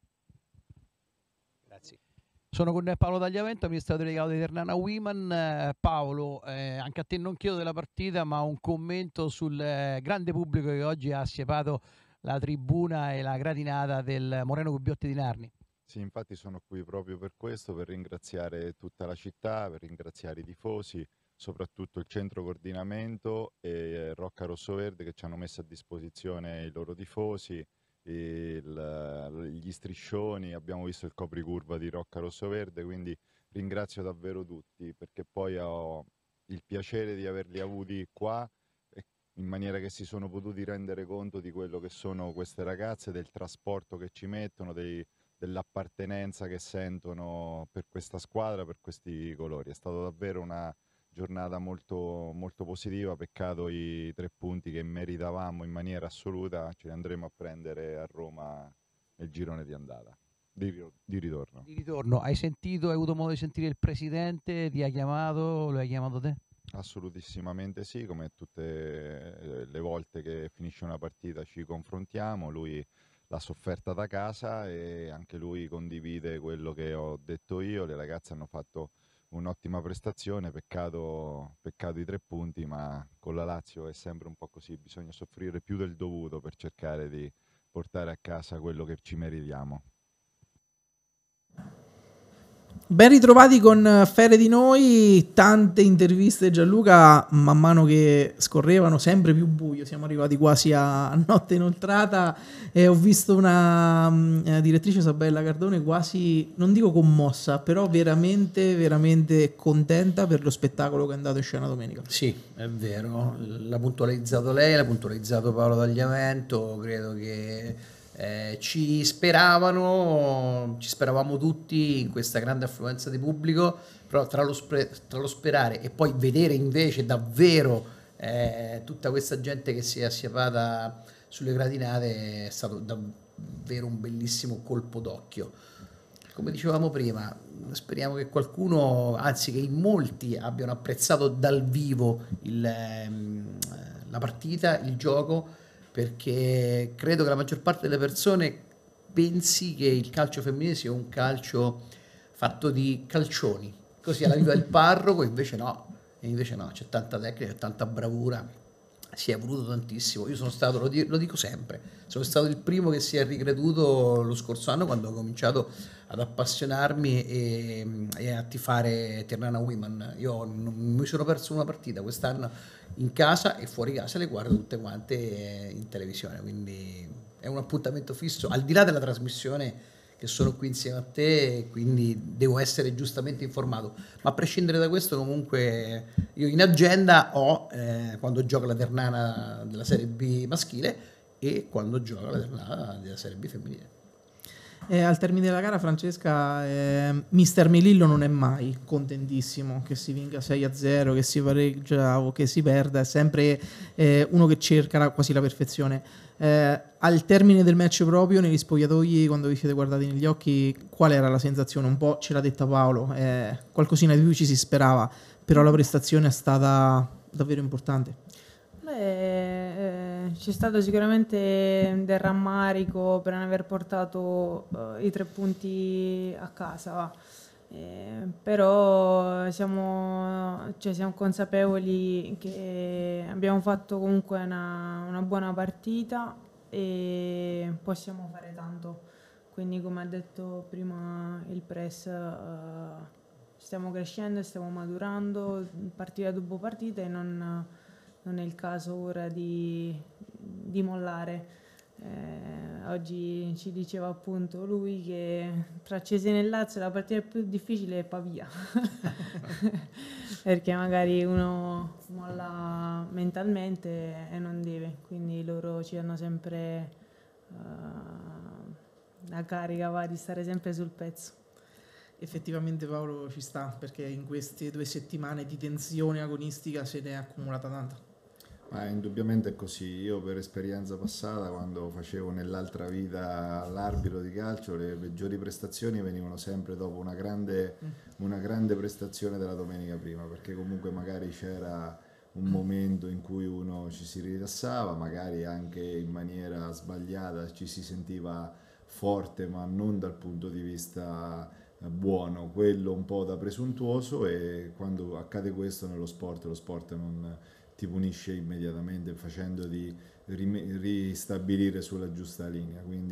Grazie. Sono con Paolo Tagliavento, amministratore delegato di Ternana Women. Eh, Paolo, eh, anche a te non chiedo della partita, ma un commento sul eh, grande pubblico che oggi ha assiepato la tribuna e la gradinata del Moreno Gubbiotti di Narni. Sì, infatti sono qui proprio per questo, per ringraziare tutta la città, per ringraziare i tifosi, soprattutto il centro coordinamento e eh, Rocca Rossoverde che ci hanno messo a disposizione i loro tifosi, il- gli striscioni, abbiamo visto il copricurva di Rocca Rossoverde, quindi ringrazio davvero tutti perché poi ho il piacere di averli avuti qua e in maniera che si sono potuti rendere conto di quello che sono queste ragazze, del trasporto che ci mettono, dei- dell'appartenenza che sentono per questa squadra, per questi colori. È stata davvero una giornata molto, molto positiva, peccato i tre punti che meritavamo in maniera assoluta, ce li andremo a prendere a Roma nel girone di andata, di, ri- di ritorno. Di ritorno, hai sentito, hai avuto modo di sentire il presidente, ti ha chiamato, lo hai chiamato te? Assolutissimamente sì, come tutte eh, le volte che finisce una partita ci confrontiamo, lui l'ha sofferta da casa e anche lui condivide quello che ho detto io, le ragazze hanno fatto un'ottima prestazione, peccato, peccato i tre punti, ma con la Lazio è sempre un po' così, bisogna soffrire più del dovuto per cercare di portare a casa quello che ci meritiamo. Ben ritrovati con Fere di Noi, tante interviste Gianluca, man mano che scorrevano sempre più buio, siamo arrivati quasi a notte inoltrata e ho visto una mh, direttrice Isabella Cardone quasi, non dico commossa, però veramente, veramente contenta per lo spettacolo che è andato in scena domenica. Sì, è vero, l'ha puntualizzato lei, l'ha puntualizzato Paolo Tagliamento, credo che eh, ci speravano, ci speravamo tutti in questa grande affluenza di pubblico, però tra lo, spe- tra lo sperare e poi vedere invece davvero eh, tutta questa gente che si è assiepata sulle gradinate è stato davvero un bellissimo colpo d'occhio. Come dicevamo prima, speriamo che qualcuno, anzi che in molti abbiano apprezzato dal vivo il, ehm, la partita, il gioco, perché credo che la maggior parte delle persone pensi che il calcio femminile sia un calcio fatto di calcioni, così alla viva il parroco, invece no, e invece no, c'è tanta tecnica, c'è tanta bravura, si è voluto tantissimo. Io sono stato, lo, di- lo dico sempre, sono stato il primo che si è ricreduto lo scorso anno quando ho cominciato ad appassionarmi e, e a tifare Tirana Women. Io non mi sono perso una partita quest'anno in casa e fuori casa, le guardo tutte quante in televisione, quindi è un appuntamento fisso, al di là della trasmissione che sono qui insieme a te, quindi devo essere giustamente informato. Ma a prescindere da questo, comunque, io in agenda ho eh, quando gioca la Ternana della Serie B maschile e quando gioca la Ternana della Serie B femminile. E al termine della gara, Francesca, eh, mister Melillo non è mai contentissimo che si vinca sei a zero, che si pareggia o che si perda, è sempre eh, uno che cerca la- quasi la perfezione. Eh, al termine del match proprio, negli spogliatoi, quando vi siete guardati negli occhi, qual era la sensazione? Un po' ce l'ha detta Paolo, eh, qualcosina di più ci si sperava, però la prestazione è stata davvero importante. Beh, eh, c'è stato sicuramente del rammarico per non aver portato eh, i tre punti a casa, va. Eh, però siamo, cioè, siamo consapevoli che abbiamo fatto comunque una, una buona partita e possiamo fare tanto. Quindi, come ha detto prima il press, eh, stiamo crescendo, stiamo maturando partita dopo partita e non non è il caso ora di, di mollare. Eh, oggi ci diceva appunto lui che tra Cesena e Lazio la partita più difficile è Pavia, perché magari uno molla mentalmente e non deve, quindi loro ci hanno sempre uh, la carica va, di stare sempre sul pezzo. Effettivamente Paolo ci sta, perché in queste due settimane di tensione agonistica se ne è accumulata tanta. Ma indubbiamente è così. Io per esperienza passata, quando facevo nell'altra vita l'arbitro di calcio, le peggiori prestazioni venivano sempre dopo una grande, una grande prestazione della domenica prima, perché comunque magari c'era un momento in cui uno ci si rilassava, magari anche in maniera sbagliata ci si sentiva forte, ma non dal punto di vista buono, quello un po' da presuntuoso, e quando accade questo nello sport, lo sport non ti punisce immediatamente facendo di rime- ristabilire sulla giusta linea, quindi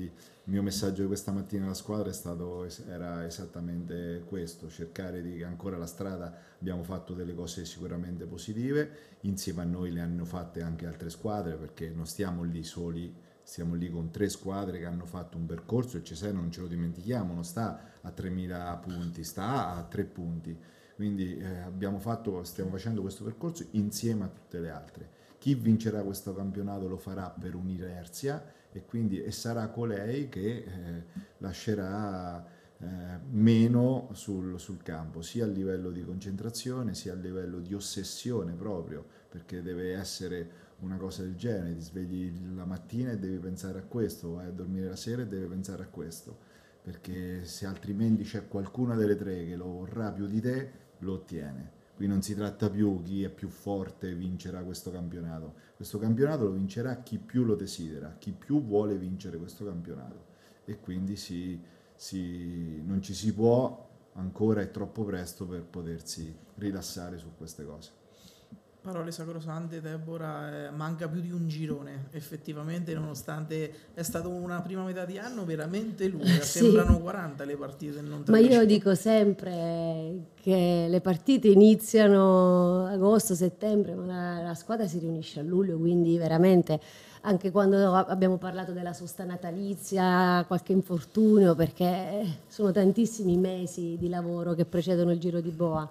il mio messaggio di questa mattina alla squadra è stato, era esattamente questo, cercare di, ancora la strada, abbiamo fatto delle cose sicuramente positive, insieme a noi le hanno fatte anche altre squadre, perché non stiamo lì soli, stiamo lì con tre squadre che hanno fatto un percorso, e Cesena, non ce lo dimentichiamo, non sta a tremila punti, sta a tre punti, quindi eh, abbiamo fatto, stiamo facendo questo percorso insieme a tutte le altre. Chi vincerà questo campionato lo farà per un'inerzia, e quindi e sarà colei che eh, lascerà eh, meno sul, sul campo, sia a livello di concentrazione sia a livello di ossessione proprio, perché deve essere una cosa del genere, ti svegli la mattina e devi pensare a questo, vai a dormire la sera e devi pensare a questo, perché se altrimenti c'è qualcuna delle tre che lo vorrà più di te, lo ottiene. Qui non si tratta più chi è più forte vincerà questo campionato, questo campionato lo vincerà chi più lo desidera, chi più vuole vincere questo campionato, e quindi si, si, non ci si può, ancora è troppo presto per potersi rilassare su queste cose. Parole sacrosante, Deborah, eh, manca più di un girone, effettivamente, nonostante è stata una prima metà di anno veramente lunga, Sì. sembrano quaranta le partite, non Ma io tredici. dico sempre che le partite iniziano agosto, settembre, ma la, la squadra si riunisce a luglio, quindi veramente anche quando abbiamo parlato della sosta natalizia, qualche infortunio, perché sono tantissimi mesi di lavoro che precedono il Giro di Boa.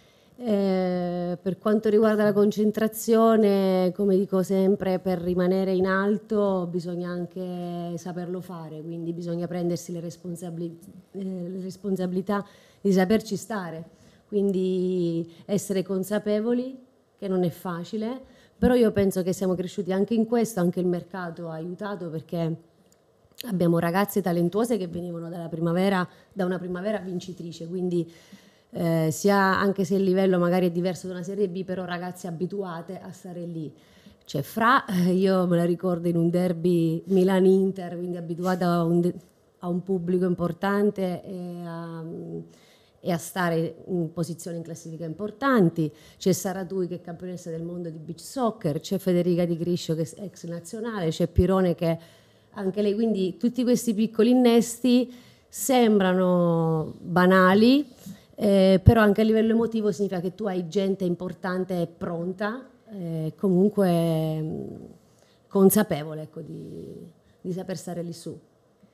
Eh, per quanto riguarda la concentrazione, come dico sempre, per rimanere in alto bisogna anche saperlo fare, quindi bisogna prendersi le, responsabili- eh, le responsabilità di saperci stare, quindi essere consapevoli che non è facile, però io penso che siamo cresciuti anche in questo, anche il mercato ha aiutato, perché abbiamo ragazze talentuose che venivano dalla primavera, da una primavera vincitrice, quindi Eh, sia, anche se il livello magari è diverso da una Serie B, però ragazze abituate a stare lì. C'è Fra, eh, io me la ricordo in un derby Milan-Inter, quindi abituata a un, de- a un pubblico importante e a, e a stare in posizioni in classifica importanti. C'è Sara Tui che è campionessa del mondo di beach soccer, c'è Federica Di Griscio che è ex nazionale, c'è Pirone che anche lei, quindi tutti questi piccoli innesti sembrano banali, Eh, però anche a livello emotivo significa che tu hai gente importante e pronta, eh, comunque mh, consapevole, ecco, di, di saper stare lì su.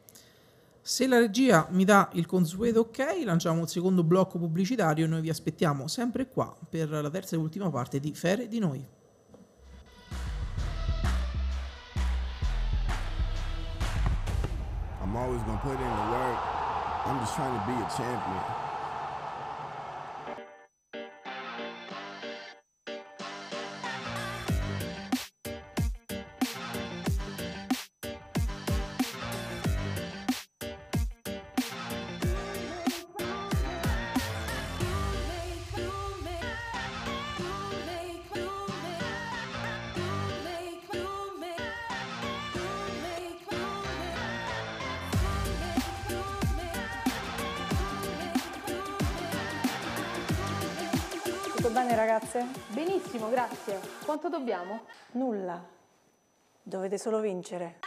Se la regia mi dà il consueto ok, lanciamo il secondo blocco pubblicitario e noi vi aspettiamo sempre qua per la terza e ultima parte di Fere di Noi. I'm always gonna put in the work. I'm just trying to be a champion. Tutto bene ragazze? Benissimo, grazie. Quanto dobbiamo? Nulla. Dovete solo vincere.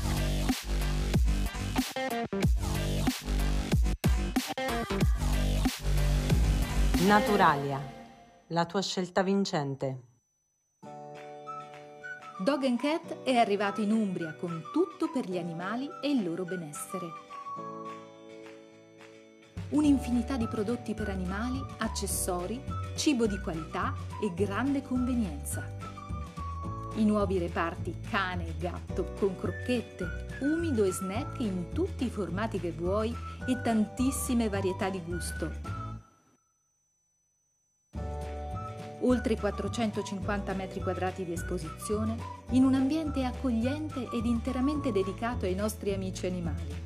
Naturalia, la tua scelta vincente. Dog and Cat è arrivato in Umbria con tutto per gli animali e il loro benessere. Un'infinità di prodotti per animali, accessori, cibo di qualità e grande convenienza. I nuovi reparti cane e gatto con crocchette, umido e snack in tutti i formati che vuoi e tantissime varietà di gusto. Oltre quattrocentocinquanta metri quadrati di esposizione in un ambiente accogliente ed interamente dedicato ai nostri amici animali.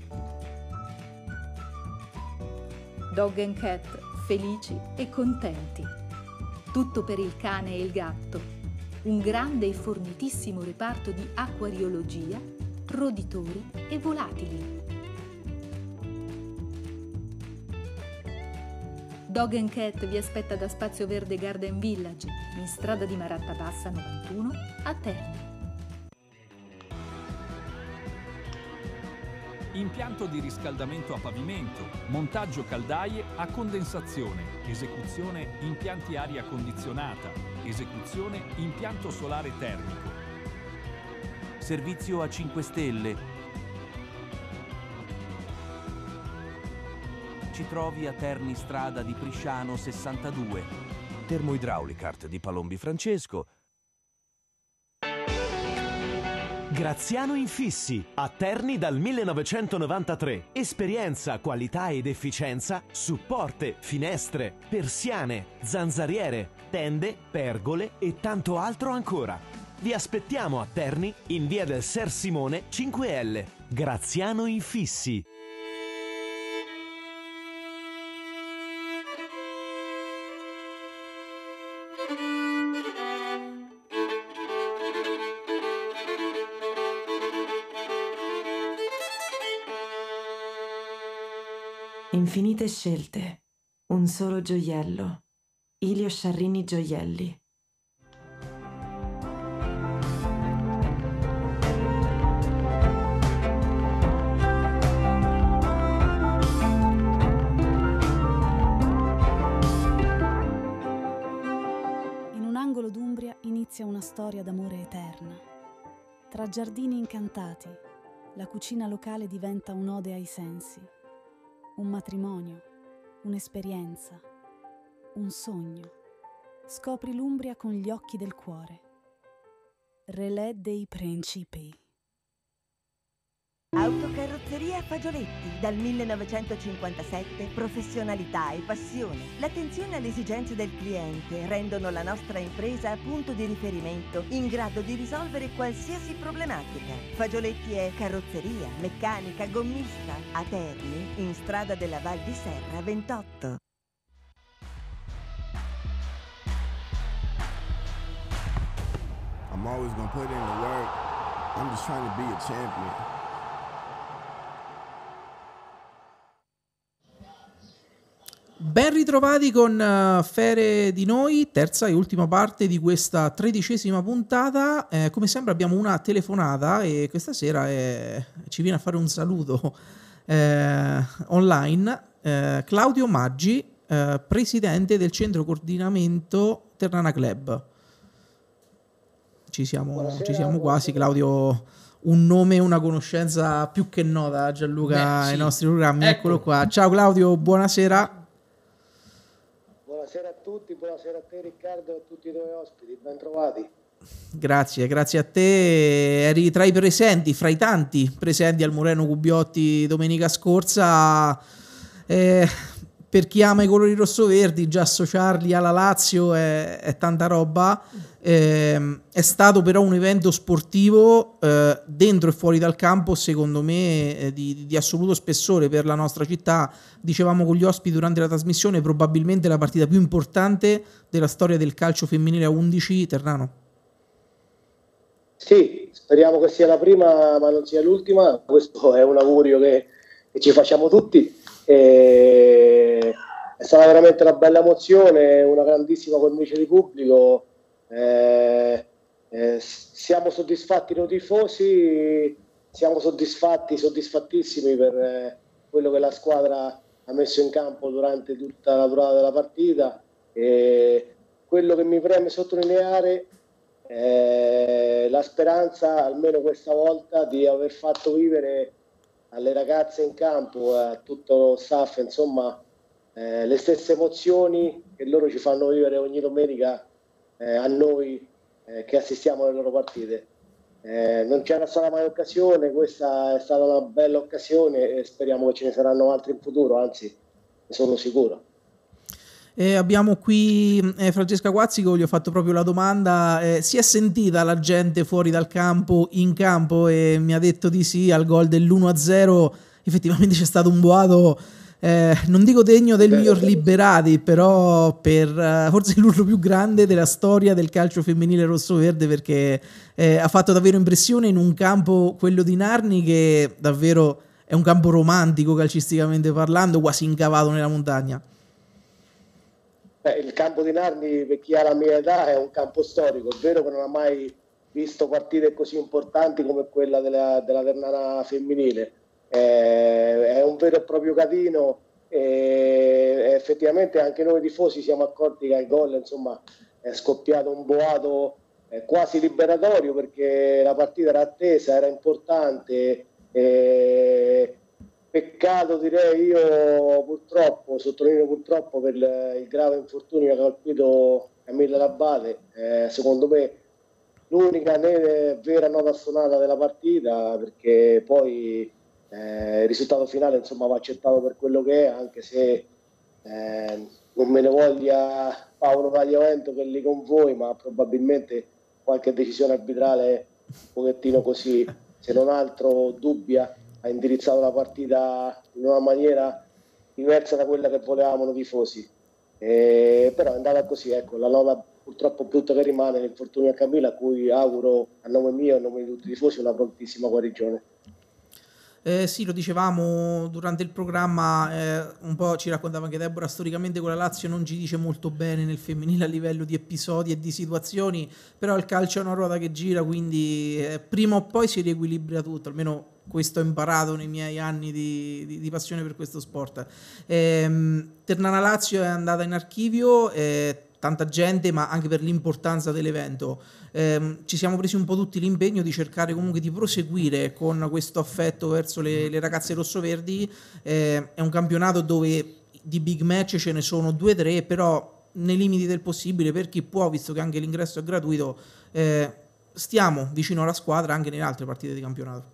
Dog and Cat, felici e contenti. Tutto per il cane e il gatto. Un grande e fornitissimo reparto di acquariologia, roditori e volatili. Dog and Cat vi aspetta da Spazio Verde Garden Village, in strada di Maratta Bassa novantuno, a Terni. impianto di riscaldamento a pavimento, montaggio caldaie a condensazione, esecuzione impianti aria condizionata, esecuzione impianto solare termico. Servizio a cinque stelle. Ci trovi a Terni strada di Prisciano sessantadue. Termoidraulicart di Palombi Francesco. Graziano Infissi, a Terni dal millenovecentonovantatré. Esperienza, qualità ed efficienza su porte, finestre, persiane, zanzariere, tende, pergole e tanto altro ancora. Vi aspettiamo a Terni in via del Ser Simone cinque L. Graziano Infissi. Infinite scelte, un solo gioiello. Ilio Sciarrini Gioielli. In un angolo d'Umbria inizia una storia d'amore eterna. Tra giardini incantati, la cucina locale diventa un'ode ai sensi. Un matrimonio, un'esperienza, un sogno. Scopri l'Umbria con gli occhi del cuore. Relè dei Principi. Autocarrozzeria Fagioletti, dal millenovecentocinquantasette, professionalità e passione. L'attenzione alle esigenze del cliente rendono la nostra impresa punto di riferimento in grado di risolvere qualsiasi problematica. Fagioletti è carrozzeria, meccanica, gommista. A Terni, in strada della Val di Serra ventotto. I'm always gonna put in the work. I'm just trying to be a champion. Ben ritrovati con uh, Fere di Noi, terza e ultima parte di questa tredicesima puntata. Eh, come sempre abbiamo una telefonata e questa sera è... ci viene a fare un saluto eh, online eh, Claudio Maggi, eh, presidente del centro coordinamento Ternana Club. Ci siamo, Buonasera, ci siamo quasi, buonasera. Claudio. Un nome e una conoscenza più che nota, Gianluca, Beh, sì. ai nostri programmi. Ecco. Eccolo qua. Ciao Claudio, buonasera. Buonasera a tutti, buonasera a te Riccardo e a tutti i tuoi ospiti, ben trovati. Grazie, grazie a te. Eri tra i presenti, fra i tanti presenti al Moreno Gubbiotti domenica scorsa. Eh, per chi ama i colori rosso-verdi, già associarli alla Lazio è, è tanta roba. Eh, è stato però un evento sportivo eh, dentro e fuori dal campo, secondo me, eh, di, di assoluto spessore per la nostra città. Dicevamo con gli ospiti durante la trasmissione, probabilmente la partita più importante della storia del calcio femminile a undici ternano. Sì, speriamo che sia la prima ma non sia l'ultima, questo è un augurio che, che ci facciamo tutti. E è stata veramente una bella emozione, una grandissima cornice di pubblico. Eh, eh, siamo soddisfatti noi tifosi, siamo soddisfatti, soddisfattissimi per eh, quello che la squadra ha messo in campo durante tutta la durata della partita, e quello che mi preme sottolineare è la speranza, almeno questa volta, di aver fatto vivere alle ragazze in campo, a tutto lo staff, insomma, eh, le stesse emozioni che loro ci fanno vivere ogni domenica Eh, a noi eh, che assistiamo alle loro partite. Eh, non c'era stata mai occasione, questa è stata una bella occasione e speriamo che ce ne saranno altri in futuro, anzi ne sono sicuro. Eh, abbiamo qui eh, Francesca Quazzico, gli ho fatto proprio la domanda, eh, si è sentita la gente fuori dal campo, in campo, e mi ha detto di sì al gol dell'uno a zero. Effettivamente c'è stato un boato, Eh, non dico degno del miglior Liberati, però per uh, forse l'urlo più grande della storia del calcio femminile rosso-verde, perché eh, ha fatto davvero impressione in un campo, quello di Narni, che davvero è un campo romantico calcisticamente parlando, quasi incavato nella montagna. Beh, il campo di Narni, per chi ha la mia età, è un campo storico. È vero che non ha mai visto partite così importanti come quella della, della Ternana femminile, eh, è un vero e proprio catino, e effettivamente anche noi tifosi siamo accorti che al gol insomma è scoppiato un boato eh, quasi liberatorio, perché la partita era attesa, era importante. Eh, peccato, direi io, purtroppo, sottolineo purtroppo, per il, il grave infortunio che ha colpito Camilla Labate. Eh, secondo me l'unica vera nota stonata della partita, perché poi eh, il risultato finale insomma va accettato per quello che è, anche se eh, non me ne voglia Paolo Tagliavento che è lì con voi, ma probabilmente qualche decisione arbitrale un pochettino così, se non altro dubbia, ha indirizzato la partita in una maniera diversa da quella che volevamo noi tifosi. Eh, però è andata così, ecco, la nota purtroppo brutta che rimane è l'infortunio a Camilla, a cui auguro a nome mio e a nome di tutti i tifosi una prontissima guarigione. Eh, sì, lo dicevamo durante il programma, eh, un po' ci raccontava anche Deborah, storicamente con la Lazio non ci dice molto bene nel femminile a livello di episodi e di situazioni, però il calcio è una ruota che gira, quindi eh, prima o poi si riequilibra tutto, almeno questo ho imparato nei miei anni di, di, di passione per questo sport. Eh, Ternana Lazio è andata in archivio, eh, tanta gente, ma anche per l'importanza dell'evento. Eh, ci siamo presi un po' tutti l'impegno di cercare comunque di proseguire con questo affetto verso le, le ragazze rossoverdi. Eh, è un campionato dove di big match ce ne sono due o tre, però nei limiti del possibile, per chi può, visto che anche l'ingresso è gratuito, eh, stiamo vicino alla squadra anche nelle altre partite di campionato.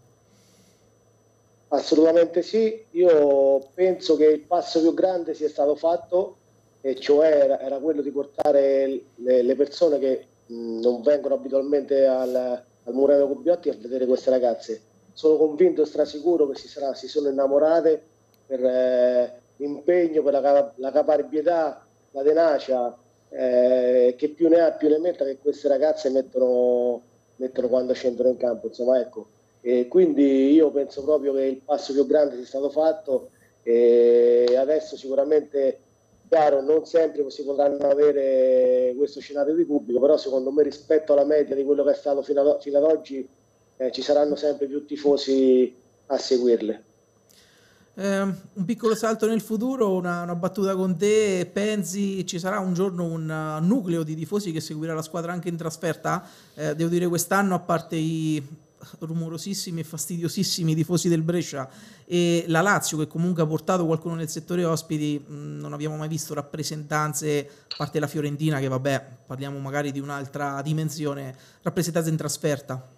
Assolutamente sì, io penso che il passo più grande sia stato fatto, e cioè era, era quello di portare le, le persone che mh, non vengono abitualmente al, al Moreno Gubbiotti a vedere queste ragazze. Sono convinto e strasicuro che si, sarà, si sono innamorate per eh, l'impegno, per la, la caparbietà, la tenacia, eh, che più ne ha più ne metta, che queste ragazze mettono, mettono quando scendono in campo, insomma, ecco. E quindi io penso proprio che il passo più grande sia stato fatto, e adesso sicuramente, chiaro, non sempre si potranno avere questo scenario di pubblico, però secondo me rispetto alla media di quello che è stato fino ad, fino ad oggi eh, ci saranno sempre più tifosi a seguirle. Eh, un piccolo salto nel futuro, una, una battuta con te: pensi ci sarà un giorno un uh, nucleo di tifosi che seguirà la squadra anche in trasferta? Eh, devo dire, quest'anno, a parte i rumorosissimi e fastidiosissimi tifosi del Brescia e la Lazio, che comunque ha portato qualcuno nel settore ospiti, mh, non abbiamo mai visto rappresentanze, a parte la Fiorentina, che vabbè, parliamo magari di un'altra dimensione, rappresentanze in trasferta.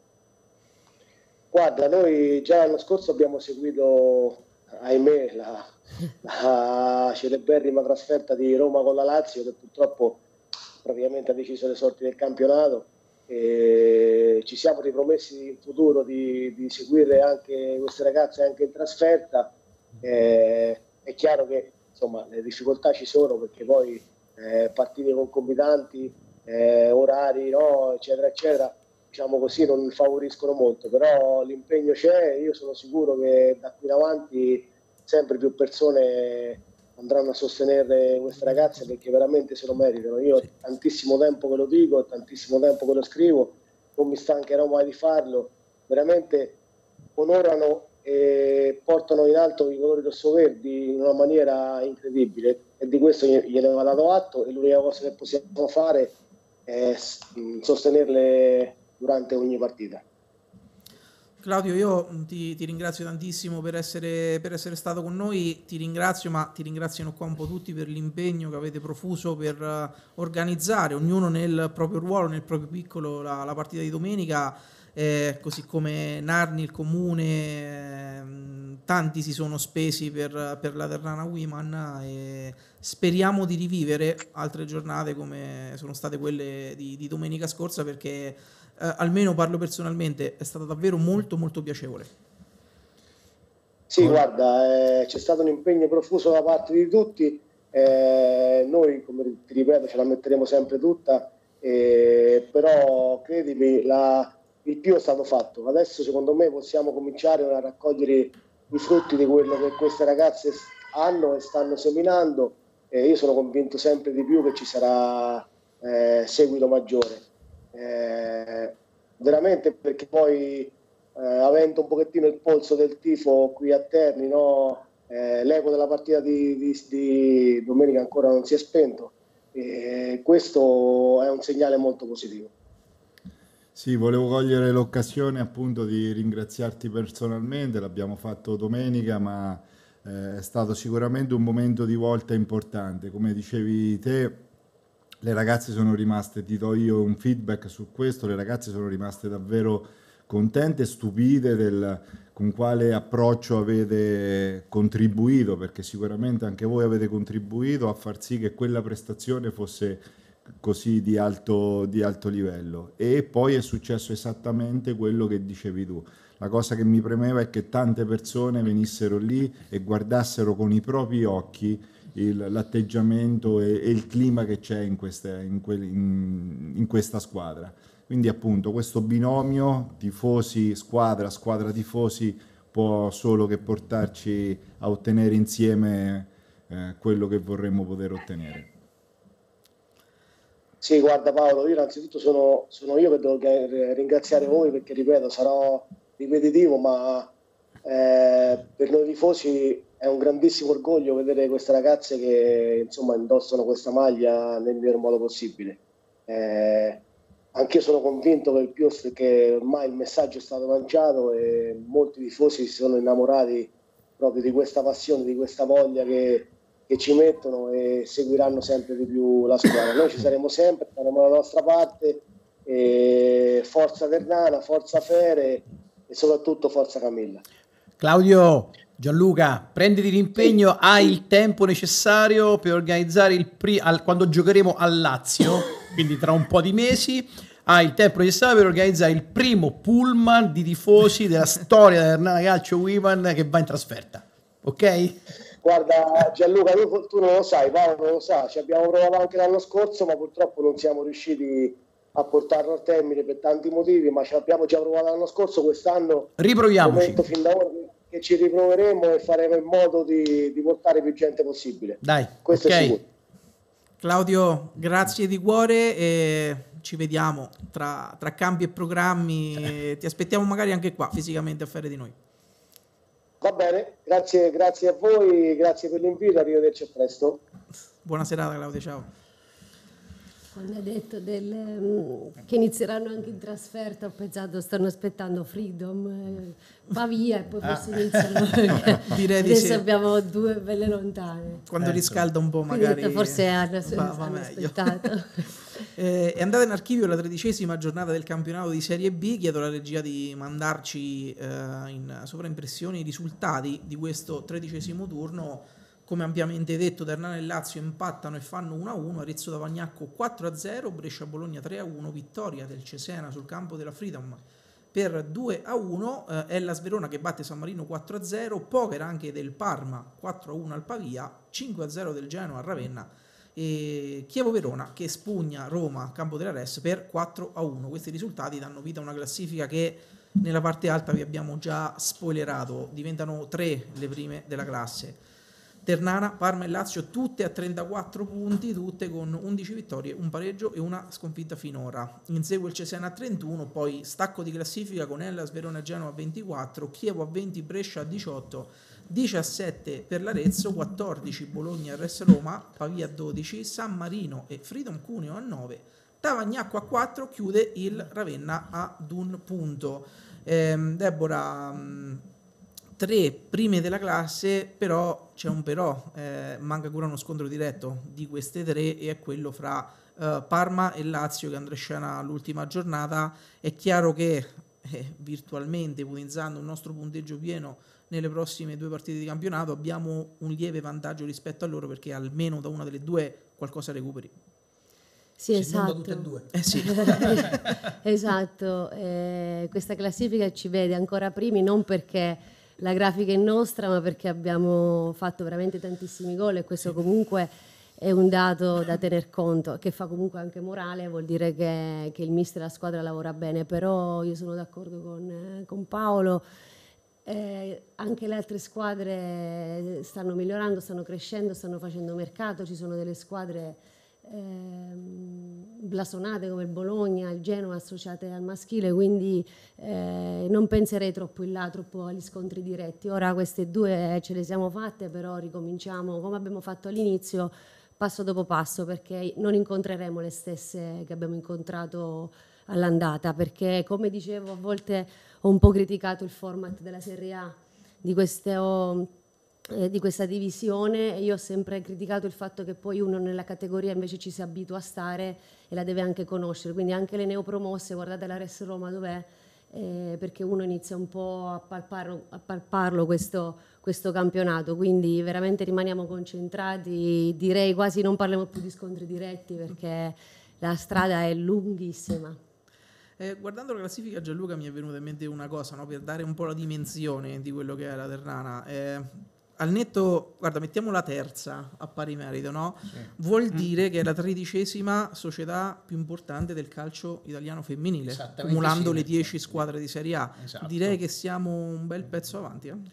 Guarda, noi già l'anno scorso abbiamo seguito, ahimè, la, la celeberrima trasferta di Roma con la Lazio, che purtroppo praticamente ha deciso le sorti del campionato. E ci siamo ripromessi in futuro di, di seguire anche queste ragazze anche in trasferta. Eh, è chiaro che insomma le difficoltà ci sono, perché poi eh, partite concomitanti, eh, orari, no, eccetera eccetera, diciamo così, non favoriscono molto, però l'impegno c'è. Io sono sicuro che da qui in avanti sempre più persone andranno a sostenere queste ragazze, perché veramente se lo meritano. Io ho tantissimo tempo che lo dico, tantissimo tempo che lo scrivo, non mi stancherò mai di farlo. Veramente onorano e portano in alto i colori rossoverdi in una maniera incredibile, e di questo gliene va dato atto, e l'unica cosa che possiamo fare è sostenerle durante ogni partita. Claudio, io ti, ti ringrazio tantissimo per essere, per essere stato con noi, ti ringrazio, ma ti ringraziano qua un po' tutti per l'impegno che avete profuso per uh, organizzare, ognuno nel proprio ruolo, nel proprio piccolo, la, la partita di domenica, eh, così come Narni, il comune, eh, tanti si sono spesi per, per la Ternana Women, e speriamo di rivivere altre giornate come sono state quelle di, di domenica scorsa, perché Uh, almeno parlo personalmente, è stato davvero molto molto piacevole. Sì, guarda, eh, c'è stato un impegno profuso da parte di tutti, eh, noi, come ti ripeto, ce la metteremo sempre tutta, eh, però credimi, la, il più è stato fatto. Adesso secondo me possiamo cominciare a raccogliere i frutti di quello che queste ragazze hanno e stanno seminando, e io sono convinto sempre di più che ci sarà eh, seguito maggiore. Eh, veramente, perché poi eh, avendo un pochettino il polso del tifo qui a Terni, no? eh, l'eco della partita di, di, di domenica ancora non si è spento, e questo è un segnale molto positivo. Sì, volevo cogliere l'occasione appunto di ringraziarti personalmente, l'abbiamo fatto domenica, ma eh, è stato sicuramente un momento di volta importante. Come dicevi te, le ragazze sono rimaste, ti do io un feedback su questo, le ragazze sono rimaste davvero contente e stupite del, con quale approccio avete contribuito, perché sicuramente anche voi avete contribuito a far sì che quella prestazione fosse così di alto, di alto livello. E poi è successo esattamente quello che dicevi tu. La cosa che mi premeva è che tante persone venissero lì e guardassero con i propri occhi il, l'atteggiamento e, e il clima che c'è in, queste, in, que, in, in questa squadra. Quindi appunto questo binomio tifosi squadra, squadra tifosi può solo che portarci a ottenere insieme eh, quello che vorremmo poter ottenere. Sì, guarda Paolo, io innanzitutto sono, sono io che devo ringraziare voi, perché ripeto, sarò ripetitivo, ma eh, per noi tifosi è un grandissimo orgoglio vedere queste ragazze che insomma indossano questa maglia nel miglior modo possibile. Eh, anch'io sono convinto che, il più, che ormai il messaggio è stato lanciato e molti tifosi si sono innamorati proprio di questa passione, di questa voglia che che ci mettono, e seguiranno sempre di più la squadra. Noi ci saremo sempre, faremo la nostra parte, e forza Ternana, forza Fere e soprattutto forza Camilla. Claudio, Gianluca, prenditi l'impegno, sì, hai sì. il tempo necessario per organizzare il pri- al, quando giocheremo al Lazio, quindi tra un po' di mesi, hai il tempo necessario per organizzare il primo pullman di tifosi della storia del Ternana Calcio Women che va in trasferta, ok? Guarda Gianluca, tu, tu non lo sai, Paolo non lo sa, ci abbiamo provato anche l'anno scorso, ma purtroppo non siamo riusciti a portarlo a termine per tanti motivi, ma ci abbiamo già provato l'anno scorso, quest'anno riproviamoci. Fin da ora che ci riproveremo e faremo in modo di, di portare più gente possibile. Dai, questo okay. è sicuro. Claudio, grazie di cuore e ci vediamo tra, tra cambi e programmi, e ti aspettiamo magari anche qua fisicamente a Fere di Noi. Va bene, grazie, grazie a voi, grazie per l'invito, arrivederci a presto. Buona serata Claudio, ciao. Quando hai detto del, um, che inizieranno anche in trasferta, ho pensato stanno aspettando Freedom, eh, Pavia e poi forse ah. iniziano. Direi di adesso sì. Abbiamo due belle lontane. Quando eh, riscalda un po' magari. Quindi forse hanno, va, va hanno meglio. aspettato. eh, è andata in archivio la tredicesima giornata del campionato di Serie B. Chiedo alla regia di mandarci eh, in sovraimpressione i risultati di questo tredicesimo turno. Come ampiamente detto, Ternana e Lazio impattano e fanno uno a uno, Arezzo da Vagnacco quattro a zero, Brescia Bologna tre a uno, vittoria del Cesena sul campo della Freedom per due a uno, eh, Hellas Verona che batte San Marino quattro a zero, poker anche del Parma quattro a uno al Pavia, cinque a zero del Genoa a Ravenna, e Chievo Verona che spugna Roma campo della Res per quattro a uno. Questi risultati danno vita a una classifica che nella parte alta vi abbiamo già spoilerato, diventano tre le prime della classe. Ternana, Parma e Lazio tutte a trentaquattro punti, tutte con undici vittorie, un pareggio e una sconfitta finora. Insegue il Cesena a trentuno, poi stacco di classifica con Hellas Verona e Genoa a ventiquattro, Chievo a venti, Brescia a diciotto, diciassette per l'Arezzo, quattordici Bologna e Res Roma, Pavia a dodici, San Marino e Freedom Cuneo a nove, Tavagnacco a quattro, chiude il Ravenna ad un punto. Ehm, Deborah... Mh, tre prime della classe, però c'è un però, eh, manca ancora uno scontro diretto di queste tre e è quello fra eh, Parma e Lazio che andrà in scena l'ultima giornata. È chiaro che eh, virtualmente, ipotizzando un nostro punteggio pieno nelle prossime due partite di campionato, abbiamo un lieve vantaggio rispetto a loro perché almeno da una delle due qualcosa recuperi. Sì, Se esatto. non da tutte e due. Eh sì. Esatto, eh, questa classifica ci vede ancora primi non perché la grafica è nostra, ma perché abbiamo fatto veramente tantissimi gol e questo comunque è un dato da tener conto, che fa comunque anche morale, vuol dire che, che il mister e la squadra lavora bene, però io sono d'accordo con, eh, con Paolo, eh, anche le altre squadre stanno migliorando, stanno crescendo, stanno facendo mercato, ci sono delle squadre ehm, blasonate come il Bologna, il Genoa associate al maschile, quindi eh, non penserei troppo in là, troppo agli scontri diretti. Ora queste due ce le siamo fatte, però ricominciamo come abbiamo fatto all'inizio, passo dopo passo, perché non incontreremo le stesse che abbiamo incontrato all'andata, perché come dicevo a volte ho un po' criticato il format della Serie A, di, queste, oh, eh, di questa divisione, e io ho sempre criticato il fatto che poi uno nella categoria invece ci si abitua a stare e la deve anche conoscere, quindi anche le neopromosse, guardate la Res Roma dov'è, eh, perché uno inizia un po' a palparlo, a palparlo questo, questo campionato, quindi veramente rimaniamo concentrati, direi quasi non parliamo più di scontri diretti perché la strada è lunghissima. Eh, guardando la classifica, Gianluca, mi è venuta in mente una cosa, no? Per dare un po' la dimensione di quello che è la Ternana. Eh, al netto, guarda, mettiamo la terza a pari merito, no? Sì. Vuol dire che è la tredicesima società più importante del calcio italiano femminile, accumulando sì, le dieci squadre di Serie A. Esatto. Direi che siamo un bel pezzo avanti. Eh?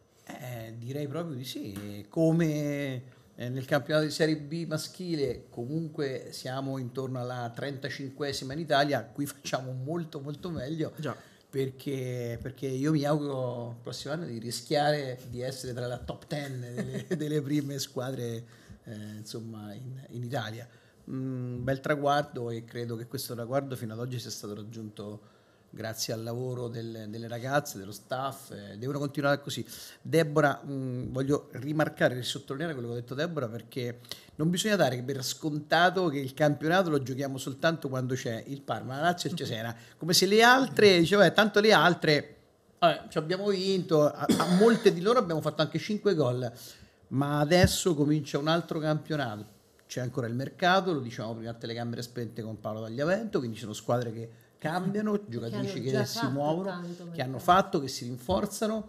Eh, direi proprio di sì. Come eh, nel campionato di Serie B maschile comunque siamo intorno alla trentacinquesima in Italia, qui facciamo molto molto meglio. Già. Perché, perché io mi auguro il prossimo anno di rischiare di essere tra la top ten delle, delle prime squadre eh, insomma in, in Italia. Un bel traguardo, e credo che questo traguardo fino ad oggi sia stato raggiunto grazie al lavoro del, delle ragazze, dello staff, eh, devono continuare così. Deborah, mh, voglio rimarcare e sottolineare quello che ha detto Deborah, perché non bisogna dare per scontato che il campionato lo giochiamo soltanto quando c'è il Parma, la Lazio e il Cesena, come se le altre, diceva, eh, tanto le altre, vabbè, ci abbiamo vinto, a, a molte di loro abbiamo fatto anche cinque gol, ma adesso comincia un altro campionato, c'è ancora il mercato, lo dicevamo prima a telecamere spente con Paolo Tagliavento, quindi ci sono squadre che cambiano, giocatrici che, che si muovono, tanto, che hanno fatto, che si rinforzano,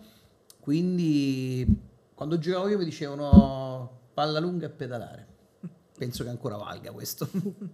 quindi quando giocavo io mi dicevano palla lunga e pedalare, penso che ancora valga questo.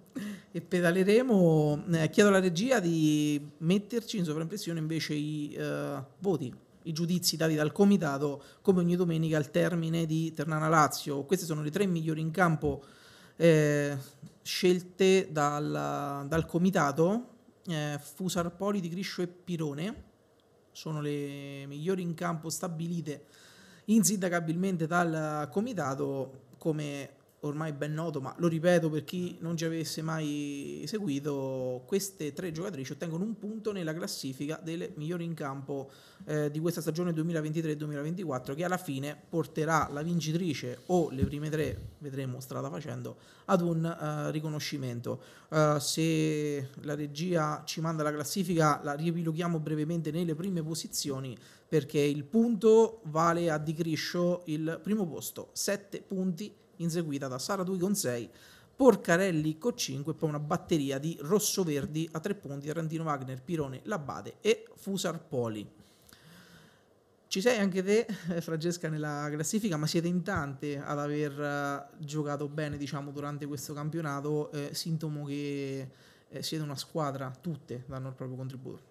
E pedaleremo. Eh, chiedo alla regia di metterci in sovraimpressione invece i uh, voti, i giudizi dati dal comitato come ogni domenica al termine di Ternana Lazio. Queste sono le tre migliori in campo eh, scelte dal, dal comitato. Eh, Fusarpoli, Di Griscio e Pirone sono le migliori in campo stabilite insindacabilmente dal comitato, come ormai ben noto, ma lo ripeto per chi non ci avesse mai seguito. Queste tre giocatrici ottengono un punto nella classifica delle migliori in campo eh, di questa stagione duemilaventitré duemilaventiquattro, che alla fine porterà la vincitrice o le prime tre, vedremo strada facendo, ad un uh, riconoscimento. Uh, se la regia ci manda la classifica, la riepiloghiamo brevemente nelle prime posizioni, perché il punto vale a Di Griscio il primo posto, sette punti, inseguita da Sara Tui con sei, Porcarelli con cinque, e poi una batteria di rossoverdi a tre punti, Tarantino Wagner, Pirone, Labate e Fusarpoli. Ci sei anche te, Francesca, nella classifica, ma siete in tante ad aver uh, giocato bene, diciamo, durante questo campionato, eh, sintomo che eh, siete una squadra, tutte danno il proprio contributo.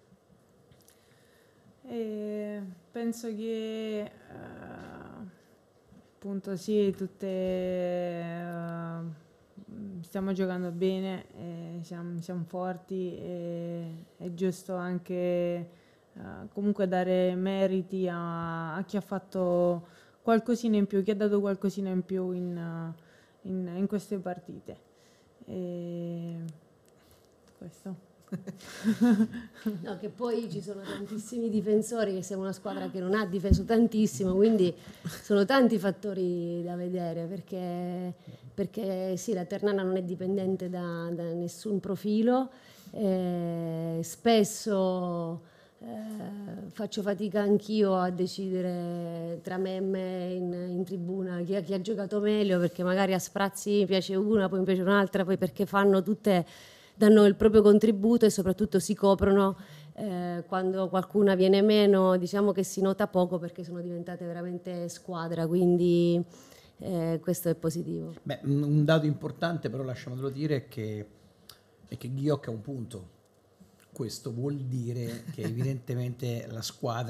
E penso che uh, appunto sì, tutte uh, stiamo giocando bene, e siamo, siamo forti, e è giusto anche uh, comunque dare meriti a, a chi ha fatto qualcosina in più, chi ha dato qualcosina in più in, uh, in, in queste partite. E questo. No, che poi ci sono tantissimi difensori, che siamo una squadra che non ha difeso tantissimo, quindi sono tanti fattori da vedere, perché, perché sì, la Ternana non è dipendente da, da nessun profilo, eh, spesso eh, faccio fatica anch'io a decidere tra me e me in, in tribuna chi ha, chi ha giocato meglio, perché magari a sprazzi mi piace una, poi mi piace un'altra, poi perché fanno tutte, danno il proprio contributo e soprattutto si coprono. Eh, quando qualcuna viene meno, diciamo che si nota poco, perché sono diventate veramente squadra, quindi eh, questo è positivo. Beh, un dato importante però, lasciamelo dire, è che, è che Ghiocca ha un punto. Questo vuol dire che evidentemente la squadra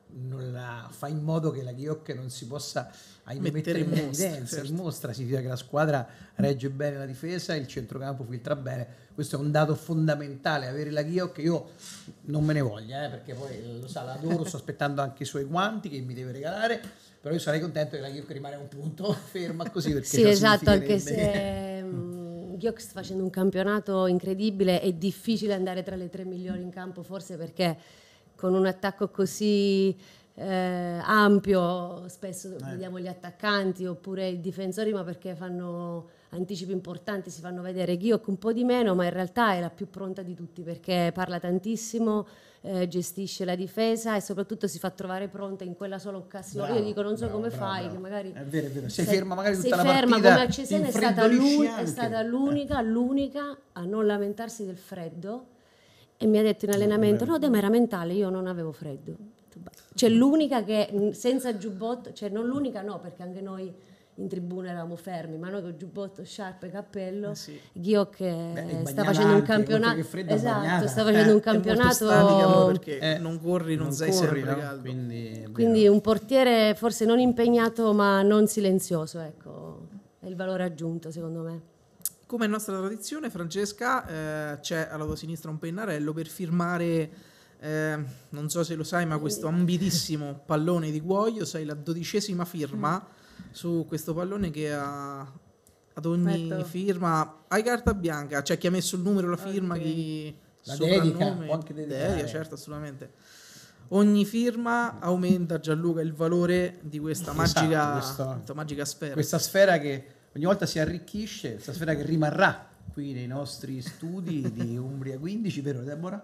non la, fa in modo che la Ghiocche non si possa ahimè, Mettere mettere in in mostra, evidenza, certo. in mostra significa che la squadra regge bene la difesa, il centrocampo filtra bene, questo è un dato fondamentale, avere la Ghiocche. Io non me ne voglia, eh, perché poi lo sa, l'adoro, sto aspettando anche i suoi guanti che mi deve regalare, però io sarei contento che la Ghiocche rimane un punto ferma così, perché Sì, ciò esatto, anche significherebbe- se um, Ghiocche sta facendo un campionato incredibile, è difficile andare tra le tre migliori in campo, forse perché con un attacco così eh, ampio spesso Eh. vediamo gli attaccanti oppure i difensori, ma perché fanno anticipi importanti, si fanno vedere. Ghiocche un po' di meno, ma in realtà è la più pronta di tutti perché parla tantissimo, eh, gestisce la difesa e soprattutto si fa trovare pronta in quella sola occasione. Bravo, Io dico non so bravo, come bravo, fai, bravo. che magari È vero, è vero. Sei se- ferma magari tutta sei la ferma partita, come a Cesena, è ti stata, infreddolисci l'un- è anche. stata l'unica, l'unica a non lamentarsi del freddo e mi ha detto in allenamento no, dai, ma era mentale, io non avevo freddo. Ho detto, "Beh". Cioè l'unica che mh, senza giubbotto, cioè non l'unica no, perché anche noi in tribuna eravamo fermi, ma noi con giubbotto, sciarpe, cappello, Ghiocche Beh, sta bagnata facendo un anche, campionato, oltre che fredda, esatto, bagnata. sta facendo Eh, un è molto campionato statica, no, perché Eh, non corri, non, non sei corri, sempre no? caldo. Quindi, quindi un portiere forse non impegnato ma non silenzioso, ecco, è il valore aggiunto secondo me. Come è nostra tradizione, Francesca, eh, c'è alla tua sinistra un pennarello per firmare, eh, non so se lo sai, ma questo ambitissimo pallone di Guoio. Sei la dodicesima firma su questo pallone che ha ad ogni Metto. firma hai carta bianca, c'è chi ha messo il numero, la firma, Ok. chi La soprannome, dedica, può anche dedicare. dedica, certo, assolutamente. Ogni firma aumenta, Gianluca, il valore di questa Esatto, magica, questo- questa magica sfera. questa sfera che ogni volta si arricchisce, questa sfera che rimarrà qui nei nostri studi di Umbria quindici, vero Deborah?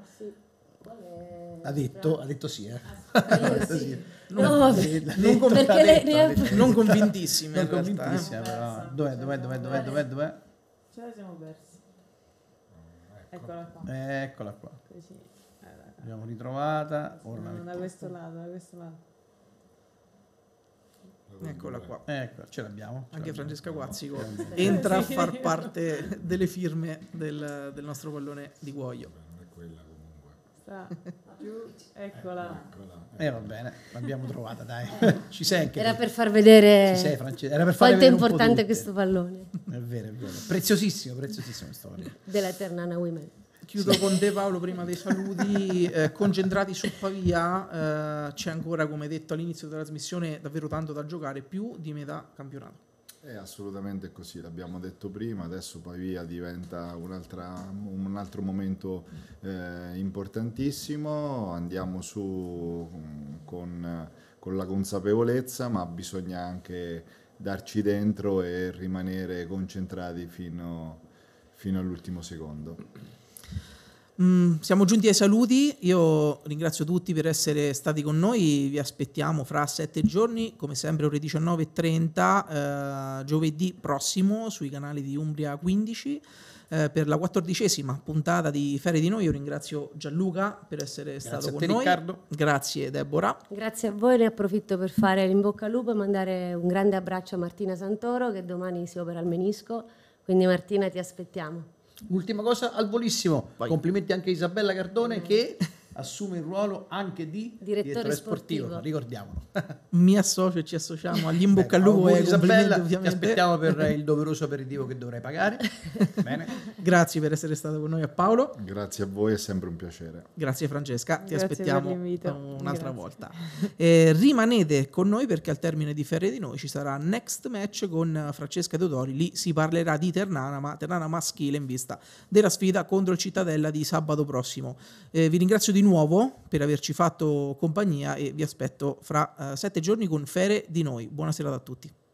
Ha detto, ha detto sì, eh. Ha detto sì. No, Non- perché l'ha lei detto, ne l'ha ha- detto. non convintissime, Non in realtà, convintissime, eh. però. Dov'è, dov'è, dov'è, dov'è, dov'è, dov'è? Ce la siamo persi. Eccola qua. Eccola qua. Così. Allora. L'abbiamo ritrovata. Ora la No, da mettiamo. questo lato, da questo lato. Eccola qua. Ecco, ce l'abbiamo. ce Anche l'abbiamo. Francesca Quazzico Sì. entra a far parte delle firme del, del nostro pallone di Guoio. Sta giù, eccola. Eh va bene, l'abbiamo trovata, dai. Ci sei anche Era tu. per far vedere Ci sei, Francesca. Era per far quanto è vedere un po' importante tutte. questo pallone È vero, è vero. Preziosissimo, preziosissimo questo pallone. della Ternana Women. Chiudo con te, Paolo, prima dei saluti. Eh, concentrati su Pavia, eh, c'è ancora, come detto all'inizio della trasmissione, davvero tanto da giocare, più di metà campionato. È assolutamente così, l'abbiamo detto prima, adesso Pavia diventa un'altra, un altro momento eh, importantissimo, andiamo su mm, con, con la consapevolezza, ma bisogna anche darci dentro e rimanere concentrati fino, fino all'ultimo secondo. Mm, siamo giunti ai saluti, io ringrazio tutti per essere stati con noi, vi aspettiamo fra sette giorni, come sempre ore diciannove e trenta, eh, giovedì prossimo sui canali di Umbria quindici, eh, per la quattordicesima puntata di Fere di Noi. Io ringrazio Gianluca per essere stato Grazie a con te, noi, Riccardo. grazie Deborah. Grazie a voi, ne approfitto per fare l'in bocca al lupo e mandare un grande abbraccio a Martina Santoro che domani si opera al menisco, quindi Martina ti aspettiamo. Ultima cosa al volissimo, complimenti anche a Isabella Cardone che assume il ruolo anche di Direttore sportivo. ricordiamolo. Mi associo e ci associamo agli in bocca al lupo Auguri, e ai complimenti, Isabella, ti ovviamente. aspettiamo per il doveroso aperitivo che dovrai pagare. Bene. Grazie per essere stato con noi, a Paolo. Grazie a voi, è sempre un piacere. Grazie Francesca, ti Grazie aspettiamo per l'invito. un'altra Grazie. volta. Eh, rimanete con noi perché al termine di Fere di Noi ci sarà Next Match con Francesca Teodori. Lì si parlerà di Ternana, ma Ternana maschile in vista della sfida contro il Cittadella di sabato prossimo. Eh, vi ringrazio di nuovo per averci fatto compagnia e vi aspetto fra eh, sette giorni con Fere di Noi. Buona serata a tutti.